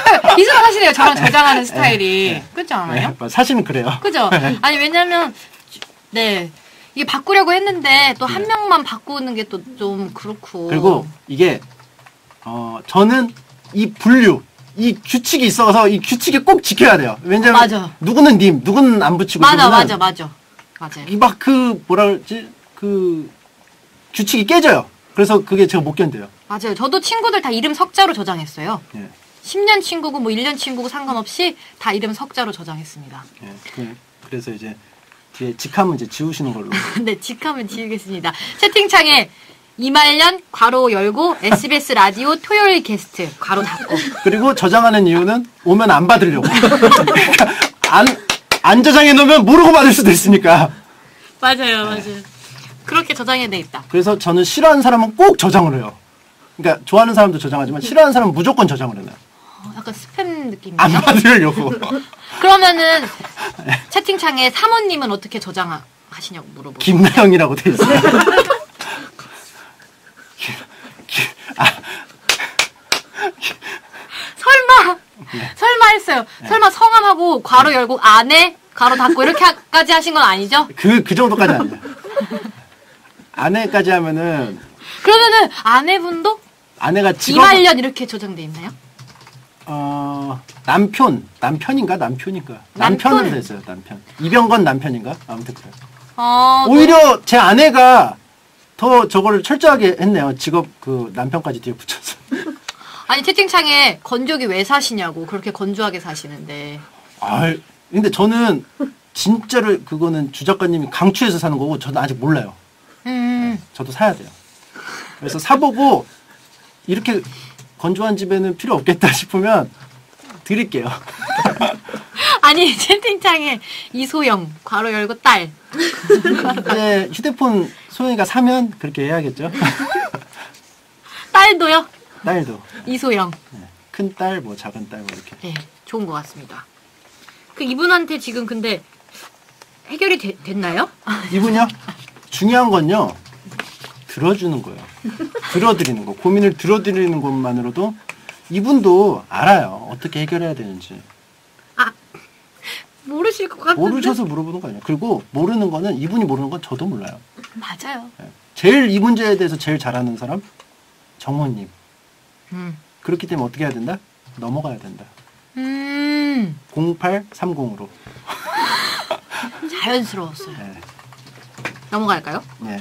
비슷하시네요. 저랑 저장하는 스타일이. 네. 그렇지 않아요? 네, 사실은 그래요. 그죠? 아니 왜냐면 네 이게 바꾸려고 했는데 또 한 네. 명만 바꾸는 게 또 좀 그렇고. 그리고 이게 어 저는 이 분류, 이 규칙이 있어서 이 규칙이 꼭 지켜야 돼요. 왜냐면 맞아. 누구는 님, 누구는 안 붙이고 맞아 맞아 맞아 맞아요. 막 그 뭐라 그러지 그 규칙이 깨져요. 그래서 그게 제가 못 견뎌요. 맞아요. 저도 친구들 다 이름 석자로 저장했어요. 예. 십 년 친구고 뭐 일 년 친구고 상관없이 다 이름 석자로 저장했습니다. 예. 그, 그래서 이제 뒤에 직함은 이제 지우시는 걸로. 네, 직함은 지우겠습니다. 채팅창에 이말년 괄호 열고 에스비에스 라디오 토요일 게스트 괄호 닫고. 그리고 저장하는 이유는 오면 안 받으려고. 그러니까 안, 안 저장해 놓으면 모르고 받을 수도 있으니까. 맞아요, 맞아요. 그렇게 저장해 돼 있다. 그래서 저는 싫어하는 사람은 꼭 저장을 해요. 그러니까 좋아하는 사람도 저장하지만 싫어하는 사람은 무조건 저장을 해요. 어, 약간 스팸 느낌이죠? 안 받으려고. 그러면은 채팅창에 사모님은 어떻게 저장하시냐고 물어보고. 김나영이라고 돼 있어요. 아, 설마 네. 설마 했어요. 네. 설마 성함하고 괄호 열고 아내 괄호 닫고 이렇게까지 하신 건 아니죠? 그, 그 정도까지 아니에요. 아내까지 하면은. 그러면은 아내분도 아내가 직업. 이말년 이렇게 저장돼 있나요? 어, 남편. 남편인가? 남편인가? 남편. 남편으로 됐어요, 남편. 이병건 남편인가? 아무튼 그래요. 어, 오히려 제 아내가 더 저거를 철저하게 했네요. 직업 그 남편까지 뒤에 붙여서. 아니 채팅창에 건조기 왜 사시냐고 그렇게 건조하게 사시는데. 아, 근데 저는 진짜로 그거는 주 작가님이 강추해서 사는 거고 저는 아직 몰라요. 음. 저도 사야 돼요. 그래서 사보고 이렇게 건조한 집에는 필요 없겠다 싶으면 드릴게요. 아니 채팅창에 이소영 괄호 열고 딸. 이제 휴대폰 소영이가 사면 그렇게 해야겠죠. 딸도요? 딸도. 이소영. 네. 큰 딸, 뭐 작은 딸, 뭐 이렇게. 네, 좋은 것 같습니다. 그 이분한테 지금 근데 해결이 되, 됐나요? 이분요? 중요한 건요. 들어주는 거예요. 들어드리는 거. 고민을 들어드리는 것만으로도 이분도 알아요. 어떻게 해결해야 되는지. 아, 모르실 것 같은데. 모르셔서 물어보는 거 아니에요. 그리고 모르는 거는 이분이 모르는 건 저도 몰라요. 맞아요. 네. 제일 이 문제에 대해서 제일 잘 아는 사람? 정모님. 음. 그렇기 때문에 어떻게 해야 된다? 넘어가야 된다. 음. 공팔삼공으로. 자연스러웠어요. 네. 넘어갈까요? 네.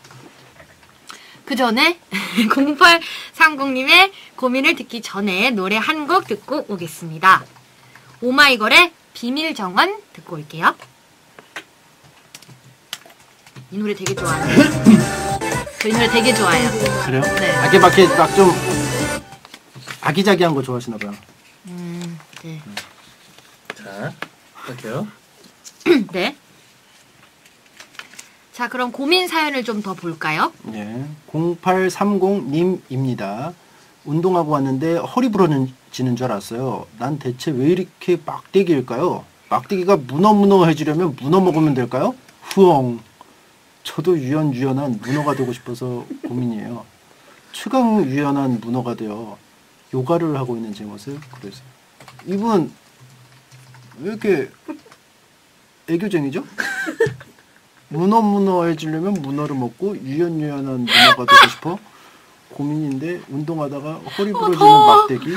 그 전에 공팔삼공님의 고민을 듣기 전에 노래 한 곡 듣고 오겠습니다. 오마이걸의 비밀정원 듣고 올게요. 이 노래 되게 좋아해요. 저 이 노래 되게 좋아해요. 그래요? 네. 아, 이게 막 이렇게 막 좀 아기자기한 거 좋아하시나 봐요. 음, 네. 자, 할게요. 네. 자, 그럼 고민 사연을 좀 더 볼까요? 네. 공팔삼공님입니다. 운동하고 왔는데 허리 부러지는 줄 알았어요. 난 대체 왜 이렇게 막대기일까요? 막대기가 문어문어해지려면 문어 먹으면 될까요? 후엉. 저도 유연유연한 문어가 되고 싶어서 고민이에요. 최강 유연한 문어가 되어 요가를 하고 있는 제 모습. 그래서 이분 왜 이렇게 애교쟁이죠? 문어문어해지려면 문어를 먹고 유연유연한 문어가 되고 싶어 고민인데 운동하다가 허리 부러지는 어, 막대기.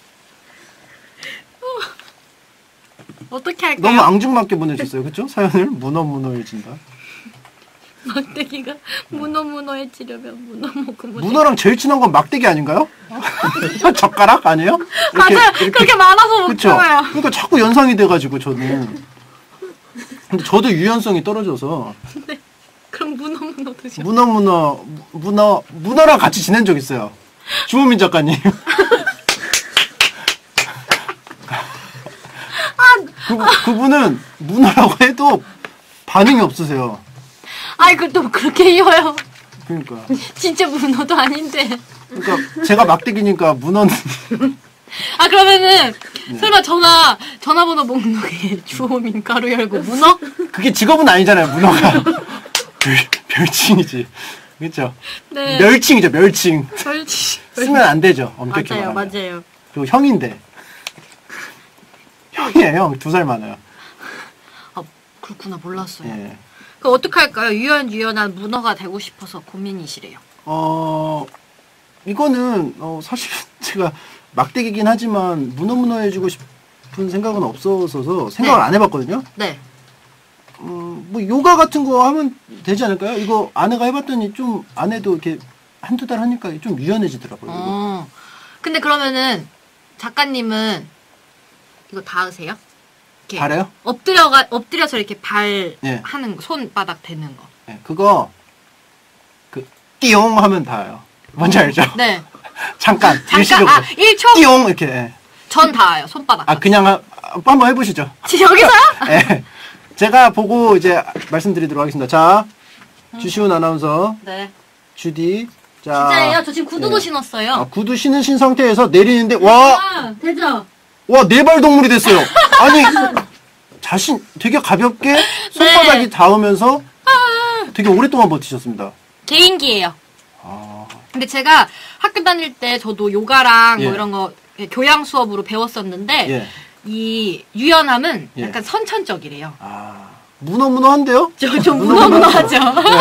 어떻게 할까요? 너무 앙증맞게 보내주셨어요. 그쵸? 사연을 문어문어해진다. 막대기가 문어문어해지려면 문어 먹으면 문어랑 제일 친한 건 막대기 아닌가요? 젓가락 아니에요? 맞아요. 그렇게 많아서 그쵸? 먹잖아요. 그러니까 자꾸 연상이 돼가지고 저는. 근데 저도 유연성이 떨어져서 네. 그럼 문어문어 드셔. 문어문어 문어 문어랑 같이 지낸 적 있어요. 주호민 작가님. 그, 그분은 문어라고 해도 반응이 없으세요. 아이, 그 또 그렇게 이어요. 그러니까. 진짜 문어도 아닌데. 그러니까 제가 막대기니까 문어는. 아, 그러면은 네. 설마 전화 전화번호 목록에 주호민 가로 열고 문어? 그게 직업은 아니잖아요. 문어가. 별, 별칭이지. 그렇죠? 네. 멸칭이죠. 멸칭. 멸칭. 쓰면 안 되죠. 엄격히 맞아요, 말하면. 맞아요. 그리고 형인데. 형이에요, 형. 두 살 많아요. 아, 그렇구나. 몰랐어요. 예. 그럼 어떻게 할까요? 유연 유연한 문어가 되고 싶어서 고민이시래요. 어, 이거는, 어, 사실 제가 막대기긴 하지만, 문어문어 해주고 싶은 생각은 없어서 생각을 네. 안 해봤거든요? 네. 음, 뭐, 요가 같은 거 하면 되지 않을까요? 이거 아내가 해봤더니 좀, 아내도 이렇게 한두 달 하니까 좀 유연해지더라고요. 이거. 어. 근데 그러면은 작가님은 이거 닿으세요? 이렇게 잘해요? 엎드려가 엎드려서 이렇게 발 예. 하는 거, 손바닥 대는 거. 네, 그거, 그, 띠용 하면 닿아요. 뭔지 알죠? 네. 잠깐, 잠깐 일시적으로. 아 일 초 띠용, 이렇게. 예. 전 닿아요. 손바닥. 아, 그냥, 하, 한번 해보시죠. 지금 여기서요? 예. 제가 보고 이제 말씀드리도록 하겠습니다. 자, 주시훈 아나운서, 네. 주디. 자. 진짜예요? 저 지금 구두도 예. 신었어요. 아, 구두 신으신 상태에서 내리는데, 와! 아, 되죠? 와, 네발 동물이 됐어요. 아니, 자신, 되게 가볍게 손바닥이 네. 닿으면서 되게 오랫동안 버티셨습니다. 개인기예요. 아, 근데 제가 학교 다닐 때 저도 요가랑 예. 뭐 이런 거 교양 수업으로 배웠었는데 예. 이 유연함은 예. 약간 선천적이래요. 아, 무너무너한데요? 저 좀 무너무너하죠.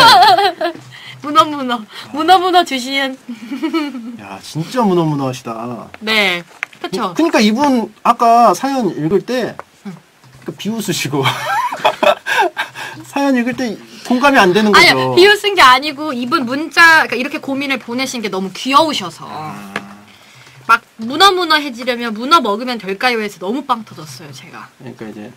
무너무너, 무너무너 주시은. 야, 진짜 무너무너하시다. 네, 그렇죠. 그러니까 이분 아까 사연 읽을 때 그 비웃으시고 사연 읽을 때 공감이 안 되는 거죠. 아니요, 비웃은 게 아니고 이분 문자 그러니까 이렇게 고민을 보내신 게 너무 귀여우셔서 아, 막 무너무너해지려면 문어 먹으면 될까요? 해서 너무 빵 터졌어요, 제가. 그러니까 이제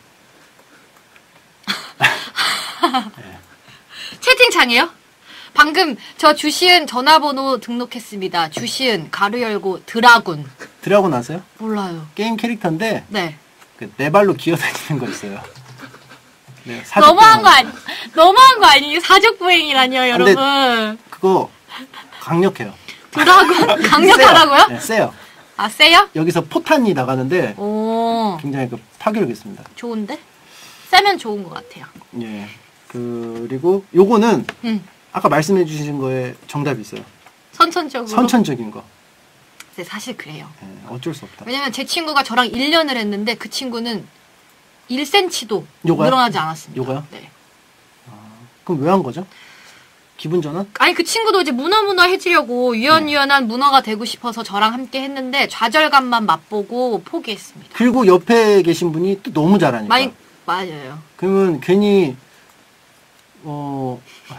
채팅창이요? 방금 저 주시은 전화번호 등록했습니다. 주시은 가로 열고 드라군. 드라곤 아세요? 몰라요. 게임 캐릭터인데 네. 그 네 발로 기어다니는 거 있어요. 네, 너무한 거 사족보행. 아니, 너무한 거 아니에요? 사족보행이라니요, 근데- 여러분. 그거 강력해요. 드라군 강력하다고요? 네, 세요. 아, 세요? 여기서 포탄이 나가는데 오, 굉장히 그 파괴력 있습니다. 좋은데? 세면 좋은 것 같아요. 예. 그리고 요거는 음, 아까 말씀해 주신 거에 정답이 있어요. 선천적으로. 선천적인 거. 네, 사실 그래요. 예, 어쩔 수 없다. 왜냐면 제 친구가 저랑 일 년을 했는데 그 친구는 일 센티미터도 요가요? 늘어나지 않았습니다. 요가요? 네. 그럼 왜 한 거죠? 기분 전환? 아니 그 친구도 이제 문어문어 해지려고 유연유연한 문어가 되고 싶어서 저랑 함께 했는데 좌절감만 맛보고 포기했습니다. 그리고 옆에 계신 분이 또 너무 잘하니까. 많이 맞아요. 그러면 괜히 어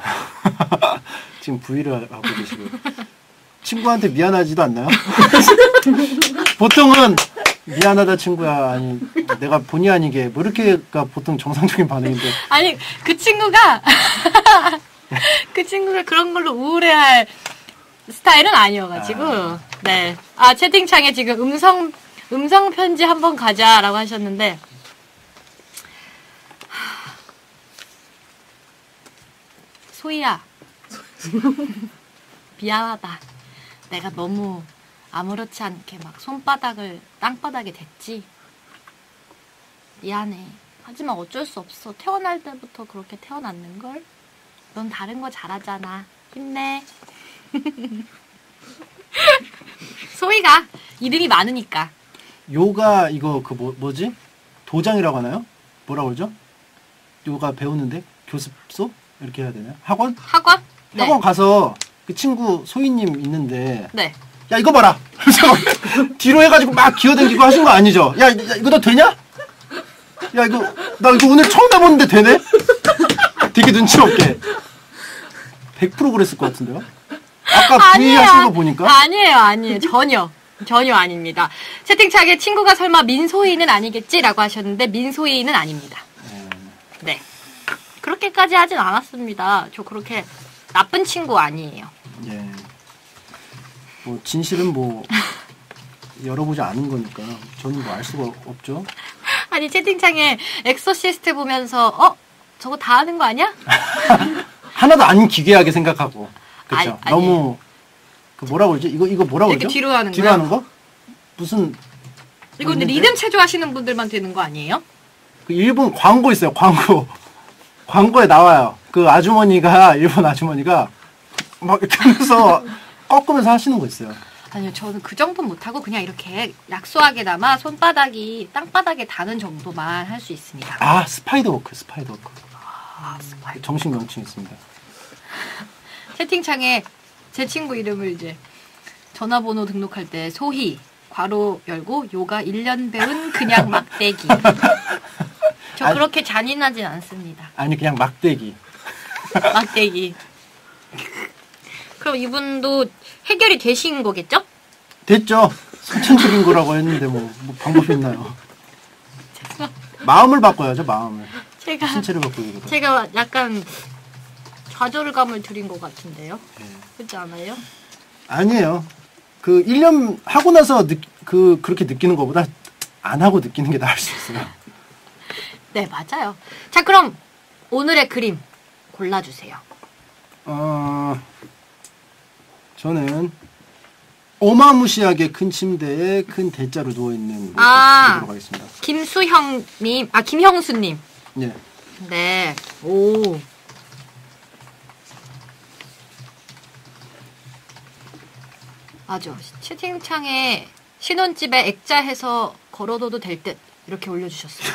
지금 부위를 하고 계시고 친구한테 미안하지도 않나요? 보통은 미안하다 친구야 아니 내가 본의 아니게 뭐 이렇게가 보통 정상적인 반응인데 아니 그 친구가 그 친구가 그런 걸로 우울해할 스타일은 아니어가지고 아. 네. 아 채팅창에 지금 음성 음성 편지 한번 가자라고 하셨는데 소희야 미안하다. 내가 너무 아무렇지 않게 막 손바닥을 땅바닥에 댔지. 미안해. 하지만 어쩔 수 없어. 태어날 때부터 그렇게 태어났는걸? 넌 다른 거 잘하잖아. 힘내. 소희가 이름이 많으니까. 요가 이거 그 뭐, 뭐지? 도장이라고 하나요? 뭐라고 그러죠? 요가 배우는데 교습소? 이렇게 해야 되나요? 학원? 학원? 네. 학원 가서 그 친구 소희님 있는데 네. 야 이거 봐라 그래서 뒤로 해가지고 막 기어다니고 하신 거 아니죠? 야, 야 이거 너 되냐? 야 이거 나 이거 오늘 처음 해보는데 되네? 되게 눈치 없게 백 퍼센트 그랬을 것 같은데요? 아까 V 하신 거 보니까 아니에요, 아니에요. 전혀. 전혀 아닙니다. 채팅창에 친구가 설마 민소희는 아니겠지라고 하셨는데 민소희는 아닙니다. 네. 그렇게까지 하진 않았습니다. 저 그렇게 나쁜 친구 아니에요. 예. 뭐 진실은 뭐 열어보지 않은 거니까 저는 뭐 알 수가 없죠. 아니 채팅창에 엑소시스트 보면서 어? 저거 다 하는 거 아니야? 하나도 안 기괴하게 생각하고 그렇죠. 아니, 너무 그 뭐라 그러지? 이거 이거 뭐라 이렇게 그러죠? 뒤로 하는 뒤로 거요? 하는 거? 무슨 이거 근데 있는데? 리듬 체조 하시는 분들만 되는 거 아니에요? 그 일본 광고 있어요. 광고 광고에 나와요. 그 아주머니가 일본 아주머니가 막 이렇게 하면서 꺾으면서 하시는 거 있어요. 아니요, 저는 그 정도는 못하고 그냥 이렇게 약소하게나마 손바닥이 땅바닥에 닿는 정도만 할 수 있습니다. 아, 스파이더워크, 스파이더워크. 아, 스파이. 정식 명칭이 있습니다. 채팅창에 제 친구 이름을 이제 전화번호 등록할 때 소희 괄호 열고 요가 일 년 배운 그냥 막대기. 저 아니, 그렇게 잔인하진 않습니다. 아니, 그냥 막대기. 막대기. 그럼 이분도 해결이 되신 거겠죠? 됐죠. 선천적인 거라고 했는데 뭐, 뭐 방법이 있나요? 마음을 바꿔야죠, 마음을. 제가 신체를 바꾸기보다. 제가 약간 좌절감을 드린 것 같은데요. 네. 그렇지 않아요? 아니에요. 그 일 년 하고 나서 느, 그 그렇게 느끼는 것보다 안 하고 느끼는 게 나을 수 있어요. 네, 맞아요. 자, 그럼 오늘의 그림 골라주세요. 어, 저는 어마무시하게 큰 침대에 큰 대자로 누워있는 모습 아. 보도록 하겠습니다. 김수형님, 아, 김형수님. 예. 네. 오. 맞아. 채팅창에 신혼집에 액자해서 걸어둬도 될 듯. 이렇게 올려주셨어요.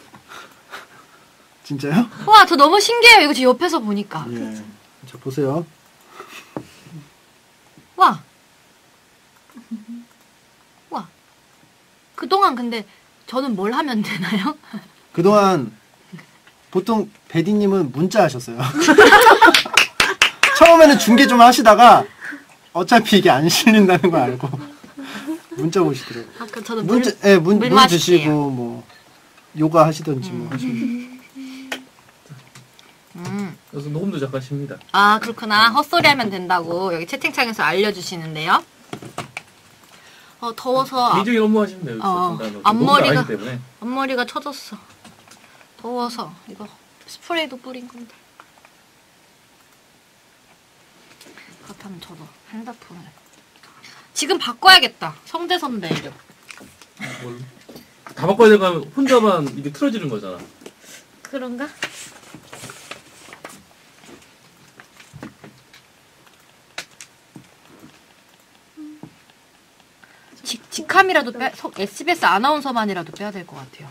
진짜요? 와, 저 너무 신기해요. 이거 지금 옆에서 보니까. 예. 자, 보세요. 와. 와. 그동안 근데 저는 뭘 하면 되나요? 그동안 보통 베디님은 문자 하셨어요. 처음에는 중계 좀 하시다가 어차피 이게 안 실린다는 거 알고 문자 보시더라고요. 아, 그럼 저는 문자, 물, 예, 문, 물 물 마실게요. 드시고 뭐 요가 하시던지 음. 뭐 하시면. 음. 그래서 녹음도 잠깐 쉽니다. 아, 그렇구나. 헛소리 하면 된다고 여기 채팅창에서 알려주시는데요. 어, 더워서 개인적인 업무 하시면 돼요. 어, 중간으로. 앞머리가- 녹음 나가기 때문에. 앞머리가 쳐졌어. 더워서 이거 스프레이도 뿌린 건데. 그렇다면 저도 핸드폰을 지금 바꿔야겠다. 성대 선배 이름. 뭘. 다 바꿔야 되면 혼자만 이게 틀어지는 거잖아. 그런가? 직, 직함이라도 빼, 서- 에스비에스 아나운서만이라도 빼야 될 것 같아요.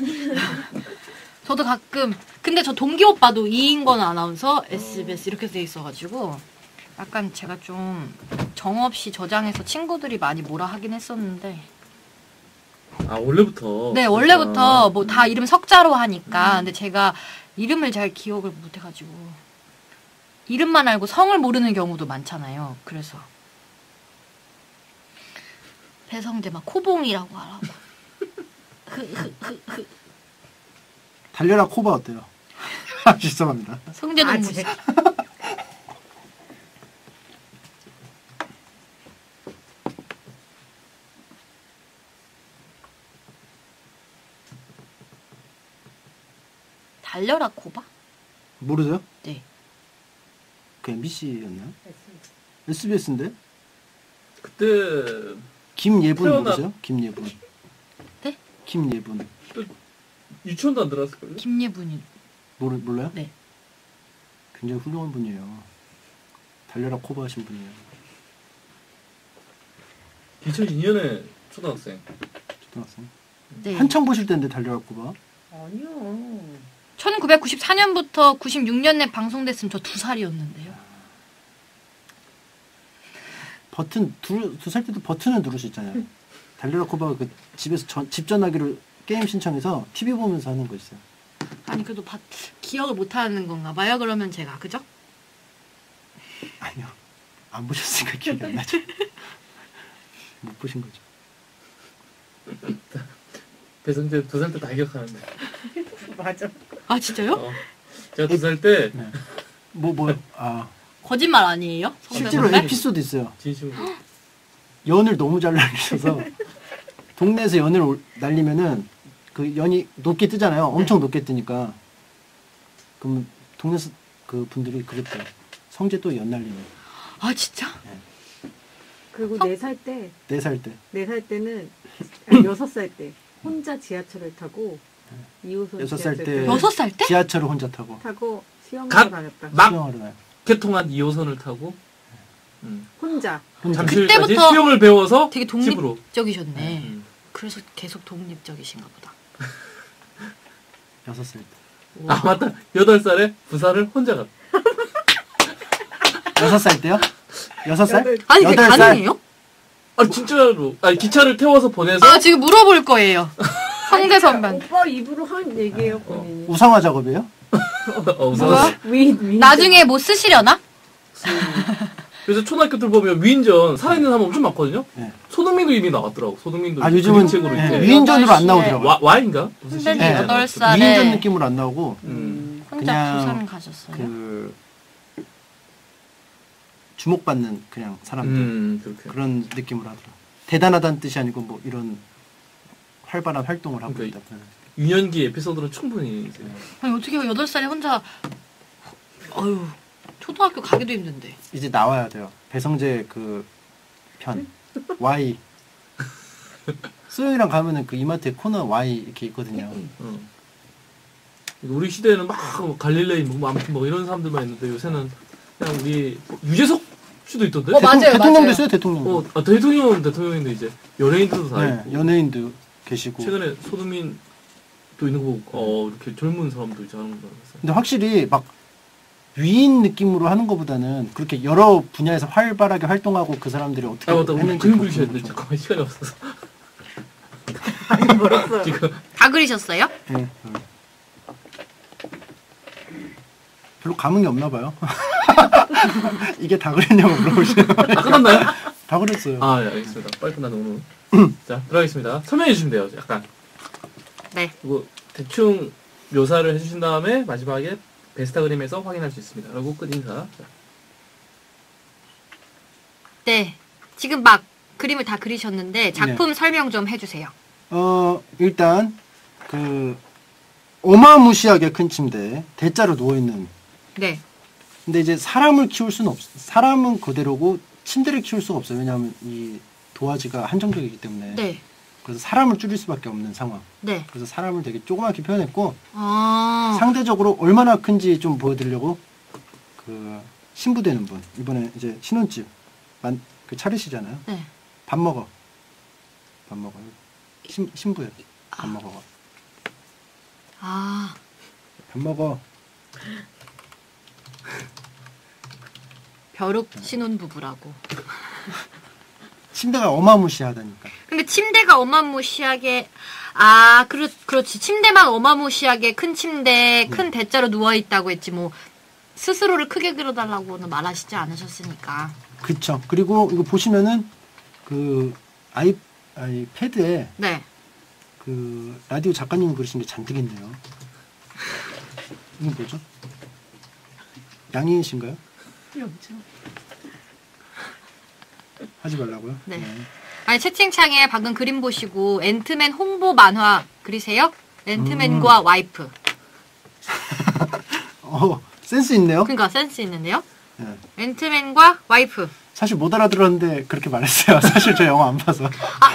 저도 가끔, 근데 저 동기 오빠도 이인권 아나운서, 에스비에스 이렇게 돼 있어가지고, 약간 제가 좀 정없이 저장해서 친구들이 많이 뭐라 하긴 했었는데, 아 원래부터. 네, 원래부터 뭐 다 이름 석자로 하니까, 근데 제가 이름을 잘 기억을 못 해가지고, 이름만 알고 성을 모르는 경우도 많잖아요. 그래서. 배성재 막 코봉이라고 하라고. 달려라 코바 어때요? 죄송합니다. 성재동 무시. 달려라 코바? 모르세요? 네. 그 엠비씨였나요? 에스비에스인데? 그때 김예분 태어나- 모르세요? 김예분. 네? 김예분. 유치원도 안 들어갔을걸요? 김예분이. 모르, 몰라요? 네. 굉장히 훌륭한 분이에요. 달려라 코바 하신 분이에요. 이천이 년에 초등학생. 초등학생. 네. 한창 보실 때인데 달려라 코바. 아니요. 천구백구십사 년부터 구십육 년에 방송됐으면 저 두 살이었는데요. 버튼 두 두 살 때도 버튼을 누를 수 있잖아요. 달려라 코바가 그 집에서 전, 집 전화기로 게임 신청해서 티비 보면서 하는 거 있어요. 아니 그래도 바, 기억을 못하는 건가 봐요. 그러면 제가 그죠? 아니요. 안 보셨으니까 기억이 안 나죠. 못 보신 거죠. 배성재 두 살 때 다 기억하는데. 맞아. 아 진짜요? 어. 제가 두 살 때 네. 뭐 뭐 아 거짓말 아니에요? 실제로 선배? 에피소드 있어요. 진심으로. 연을 너무 잘 날리셔서 동네에서 연을 올- 날리면은 그 연이 높게 뜨잖아요. 엄청 높게 뜨니까 그럼 동네에서 그 분들이 그랬대요. 성재 또 연 날리네. 아 진짜? 그리고 성- 네 살 때, 네 살 때. 네 살 때는 아니, 여섯 살 때 혼자 지하철을 타고 이 호선 여섯 살 지하철 때. 여섯 살 때? 지하철을 혼자 타고 타고 시험을 갓- 다녔다. 막 수영하러 가요. 개통한 이 호선을 타고 음. 혼자. 잠실까지 그때부터 수영을 배워서 되게 집으로. 독립적이셨네. 음. 그래서 계속 독립적이신가 보다. 여섯 살 때. 아 맞다. 여덟 살에 부산을 혼자 갔다. 여섯 살 때요? 여섯 살? 아니 그게 여덟 살? 가능해요? 아 진짜로. 아니 기차를 태워서 보내서. 아 지금 물어볼 거예요. 성대 선배한테. 오빠 입으로 한 얘기예요, 본인이. 우상화 작업이에요? 어, 우선. 뭐야? 위, 위. 나중에 뭐 쓰시려나? 그래서 초등학교 때 보면 위인전 살아있는 사람 엄청 많거든요. 네. 손흥민도 이미 나왔더라고. 손흥민도 아 요즘은 책으로 네, 있고. 위인전으로 안 나오더라고요. 와 와인가? 무슨 선배님 시리즈잖아. 여덟 살에 위인전 느낌으로 안 나오고 음. 혼자 그냥 부산 가셨어요. 그 주목받는 그냥 사람들 음 그렇게. 그런 느낌으로 하더라고요. 대단하다는 뜻이 아니고 뭐 이런 활발한 활동을 하고 그러니까 있다. 유년기 에피소드는 충분히 이제. 아니 어떻게 여덟 살에 혼자 어휴 초등학교 가기도 힘든데. 이제 나와야 돼요. 배성재 그 편 Y 수영이랑 가면은 그 이마트에 코너 Y 이렇게 있거든요. 어. 우리 시대에는 막 갈릴레이 뭐 아무튼 뭐 이런 사람들만 있는데 요새는 그냥 우리 유재석 씨도 있던데. 어, 맞아요, 대통령도 맞아요. 있어요. 대통령. 어, 아, 대통령은 대통령인데 이제 연예인들도 다 네, 있고. 연예인도 계시고. 최근에 손흥민도 있는 거 보고 어 이렇게 젊은 사람도 이제 하는 거 같았어요. 근데 확실히 막 위인 느낌으로 하는 것보다는 그렇게 여러 분야에서 활발하게 활동하고 그 사람들이 어떻게 아 맞다. 우리 했는지 그림 보고 그리셔야 그런 되는데 거죠. 잠깐만 시간이 없어서. 아니, 멀었어요. 지금 다 그리셨어요? 네, 음. 별로 감흥이 없나 봐요. 이게 다 그랬냐고 물어보시면 아 끝났나요? 다 그랬어요. 아 예, 알겠습니다. 빨리 끝나는 오늘. 자 들어가겠습니다. 설명해 주시면 돼요. 약간. 네. 그리고 대충 묘사를 해주신 다음에 마지막에 베스타 그림에서 확인할 수 있습니다. 그리고 끝 인사. 자. 네. 지금 막 그림을 다 그리셨는데 작품 설명 좀 해주세요. 어 일단 그 어마무시하게 큰 침대 대자로 누워 있는. 네. 근데 이제 사람을 키울 수는 없. 사람은 그대로고 침대를 키울 수가 없어요. 왜냐하면 이 도화지가 한정적이기 때문에. 네. 그래서 사람을 줄일 수밖에 없는 상황. 네. 그래서 사람을 되게 조그맣게 표현했고 아. 상대적으로 얼마나 큰지 좀 보여드리려고 그 신부되는 분 이번에 이제 신혼집 만, 그 차리시잖아요. 네. 밥 먹어. 밥 먹어. 신 신부예요. 밥 먹어. 아. 밥 먹어. 벼룩 신혼부부라고. 침대가 어마무시하다니까. 근데 침대가 어마무시하게 아 그렇 그렇지 침대만 어마무시하게 큰 침대 큰 대자로 누워 있다고 했지 뭐 스스로를 크게 그려달라고는 말하시지 않으셨으니까. 그쵸. 그리고 이거 보시면은 그 아이 아이패드에 네. 그 라디오 작가님이 그리신 게 잔뜩 있네요. 이건 뭐죠? 양희인신가요? 하지 말라고요? 네. 아니 채팅창에 방금 그림 보시고 앤트맨 홍보 만화 그리세요? 앤트맨과 음. 와이프. 어 센스 있네요. 그러니까 센스 있는데요. 네. 앤트맨과 와이프. 사실 못 알아들었는데 그렇게 말했어요. 사실 저 영화 안 봐서.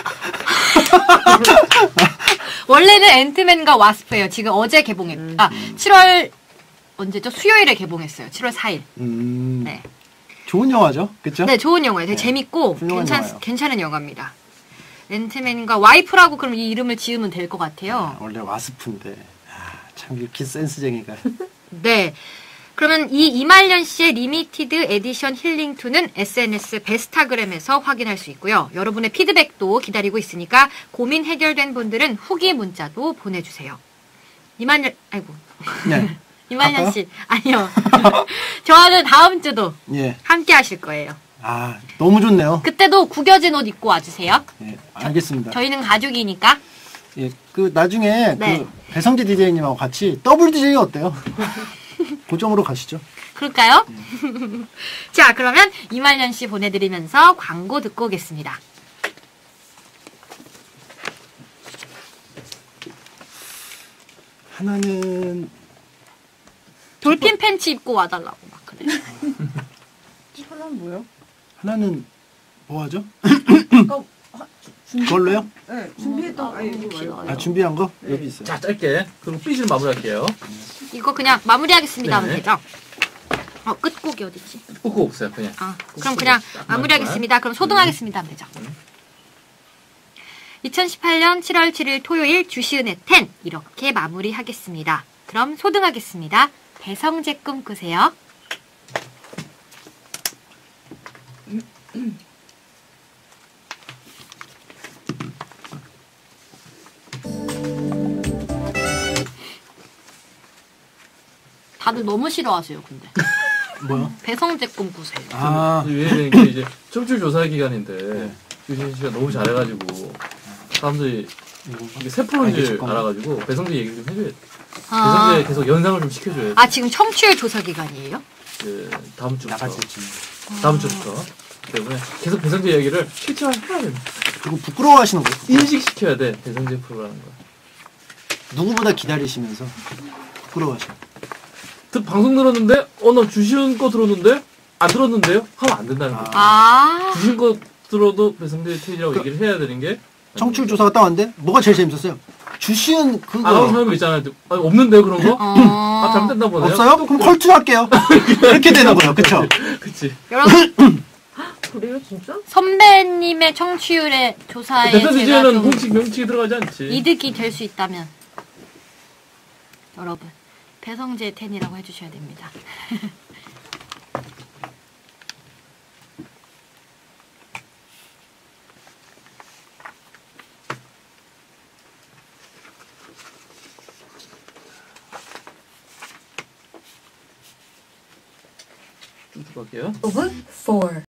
원래는 앤트맨과 와스프예요. 지금 어제 개봉했. 음. 아 칠월 언제죠? 수요일에 개봉했어요. 칠월 사일. 음. 네. 좋은 영화죠, 그렇죠? 네, 좋은 영화예요. 되게 네. 재밌고 훌륭한 괜찮 영화예요. 괜찮은 영화입니다. 앤트맨과 와이프라고 그럼 이 이름을 지으면 될 것 같아요. 아, 원래 와스프인데 아, 참 이렇게 센스쟁이가. 네. 그러면 이 이말년 씨의 리미티드 에디션 힐링투는 에스엔에스 베스타그램에서 확인할 수 있고요. 여러분의 피드백도 기다리고 있으니까 고민 해결된 분들은 후기 문자도 보내주세요. 이말년, 아이고. 네. 이말년 아까요? 씨, 아니요. 저와는 다음 주도 예. 함께 하실 거예요. 아 너무 좋네요. 그때도 구겨진 옷 입고 와주세요. 예, 알겠습니다. 저희는 가족이니까. 예, 그 나중에 네. 그 배성재 디제이님하고 같이 더블 디제이 어때요? 고정으로 가시죠. 그럴까요? 자, 그러면 이말년 씨 보내드리면서 광고 듣고 오겠습니다. 하나는 돌핀 팬츠 입고 와달라고 막 그래. 하나는 뭐요? 하나는 뭐 하죠? 아까 하- 준비- 그걸로요? 네, 준비했던 아니 이거 말고. 아 준비한 거 여기 있어요. 자 짧게 그리고 삐지를 마무리할게요. 이거 그냥 마무리하겠습니다 하면 네. 되죠? 어, 끝곡이 어디지? 꾹꾹 없어요 그냥. 아, 그럼 그냥 마무리하겠습니다. 그럼 소등하겠습니다. 하면 되죠. 이천십팔 년 칠월 칠일 토요일 주시은의 텐 이렇게 마무리하겠습니다. 그럼 소등하겠습니다. 배성재 꿈꾸세요. 다들 너무 싫어하세요, 근데. 뭐요? 배성재 꿈꾸세요. 아, 왜냐면 이게 이제 청취율 조사 기간인데 주신 씨가 너무 잘해가지고 사람들이 이게 세 프로인 줄 알겠습니다. 알아가지고 배성재 얘기를 좀 해줘야 돼. 아, 배성재 계속 연상을 좀 시켜줘야 돼. 아, 지금 청취율 조사 기간이에요? 그 다음 주부터. 나갈 때쯤. 다음 주부터. 때문에 계속 배성재 얘기를 실체화해야 돼. 그리고 부끄러워하시는 거예요. 인식시켜야 돼. 배성재 프로라는 거. 누구보다 기다리시면서 부끄러워하시는 거예요. 듣 방송 들었는데 어 나 주시은 거 들었는데 안 들었는데요? 하면 안 된다는 거야. 아, 주시은 거 들어도 배성재 테이라고 그- 얘기를 해야 되는 게 청취율 조사가 딱 왔는데 뭐가 제일 재밌었어요? 주시은 그거 아나운서 하는 거 있잖아요. 아니, 없는데요 그런 거? 어. 아 잘못됐나 보네요. 없어요? 그럼 컬투 할게요. 이렇게 되는 거예요, 그쵸? 그치. 여러분, 그래요 진짜? 선배님의 청취율의 조사에 대선 제가 주제는 좀 공식 명칭이 들어가지 않지. 이득이 될 수 있다면 여러분 배성재 텐이라고 해주셔야 됩니다. 쭉 갈게요. 오브 four.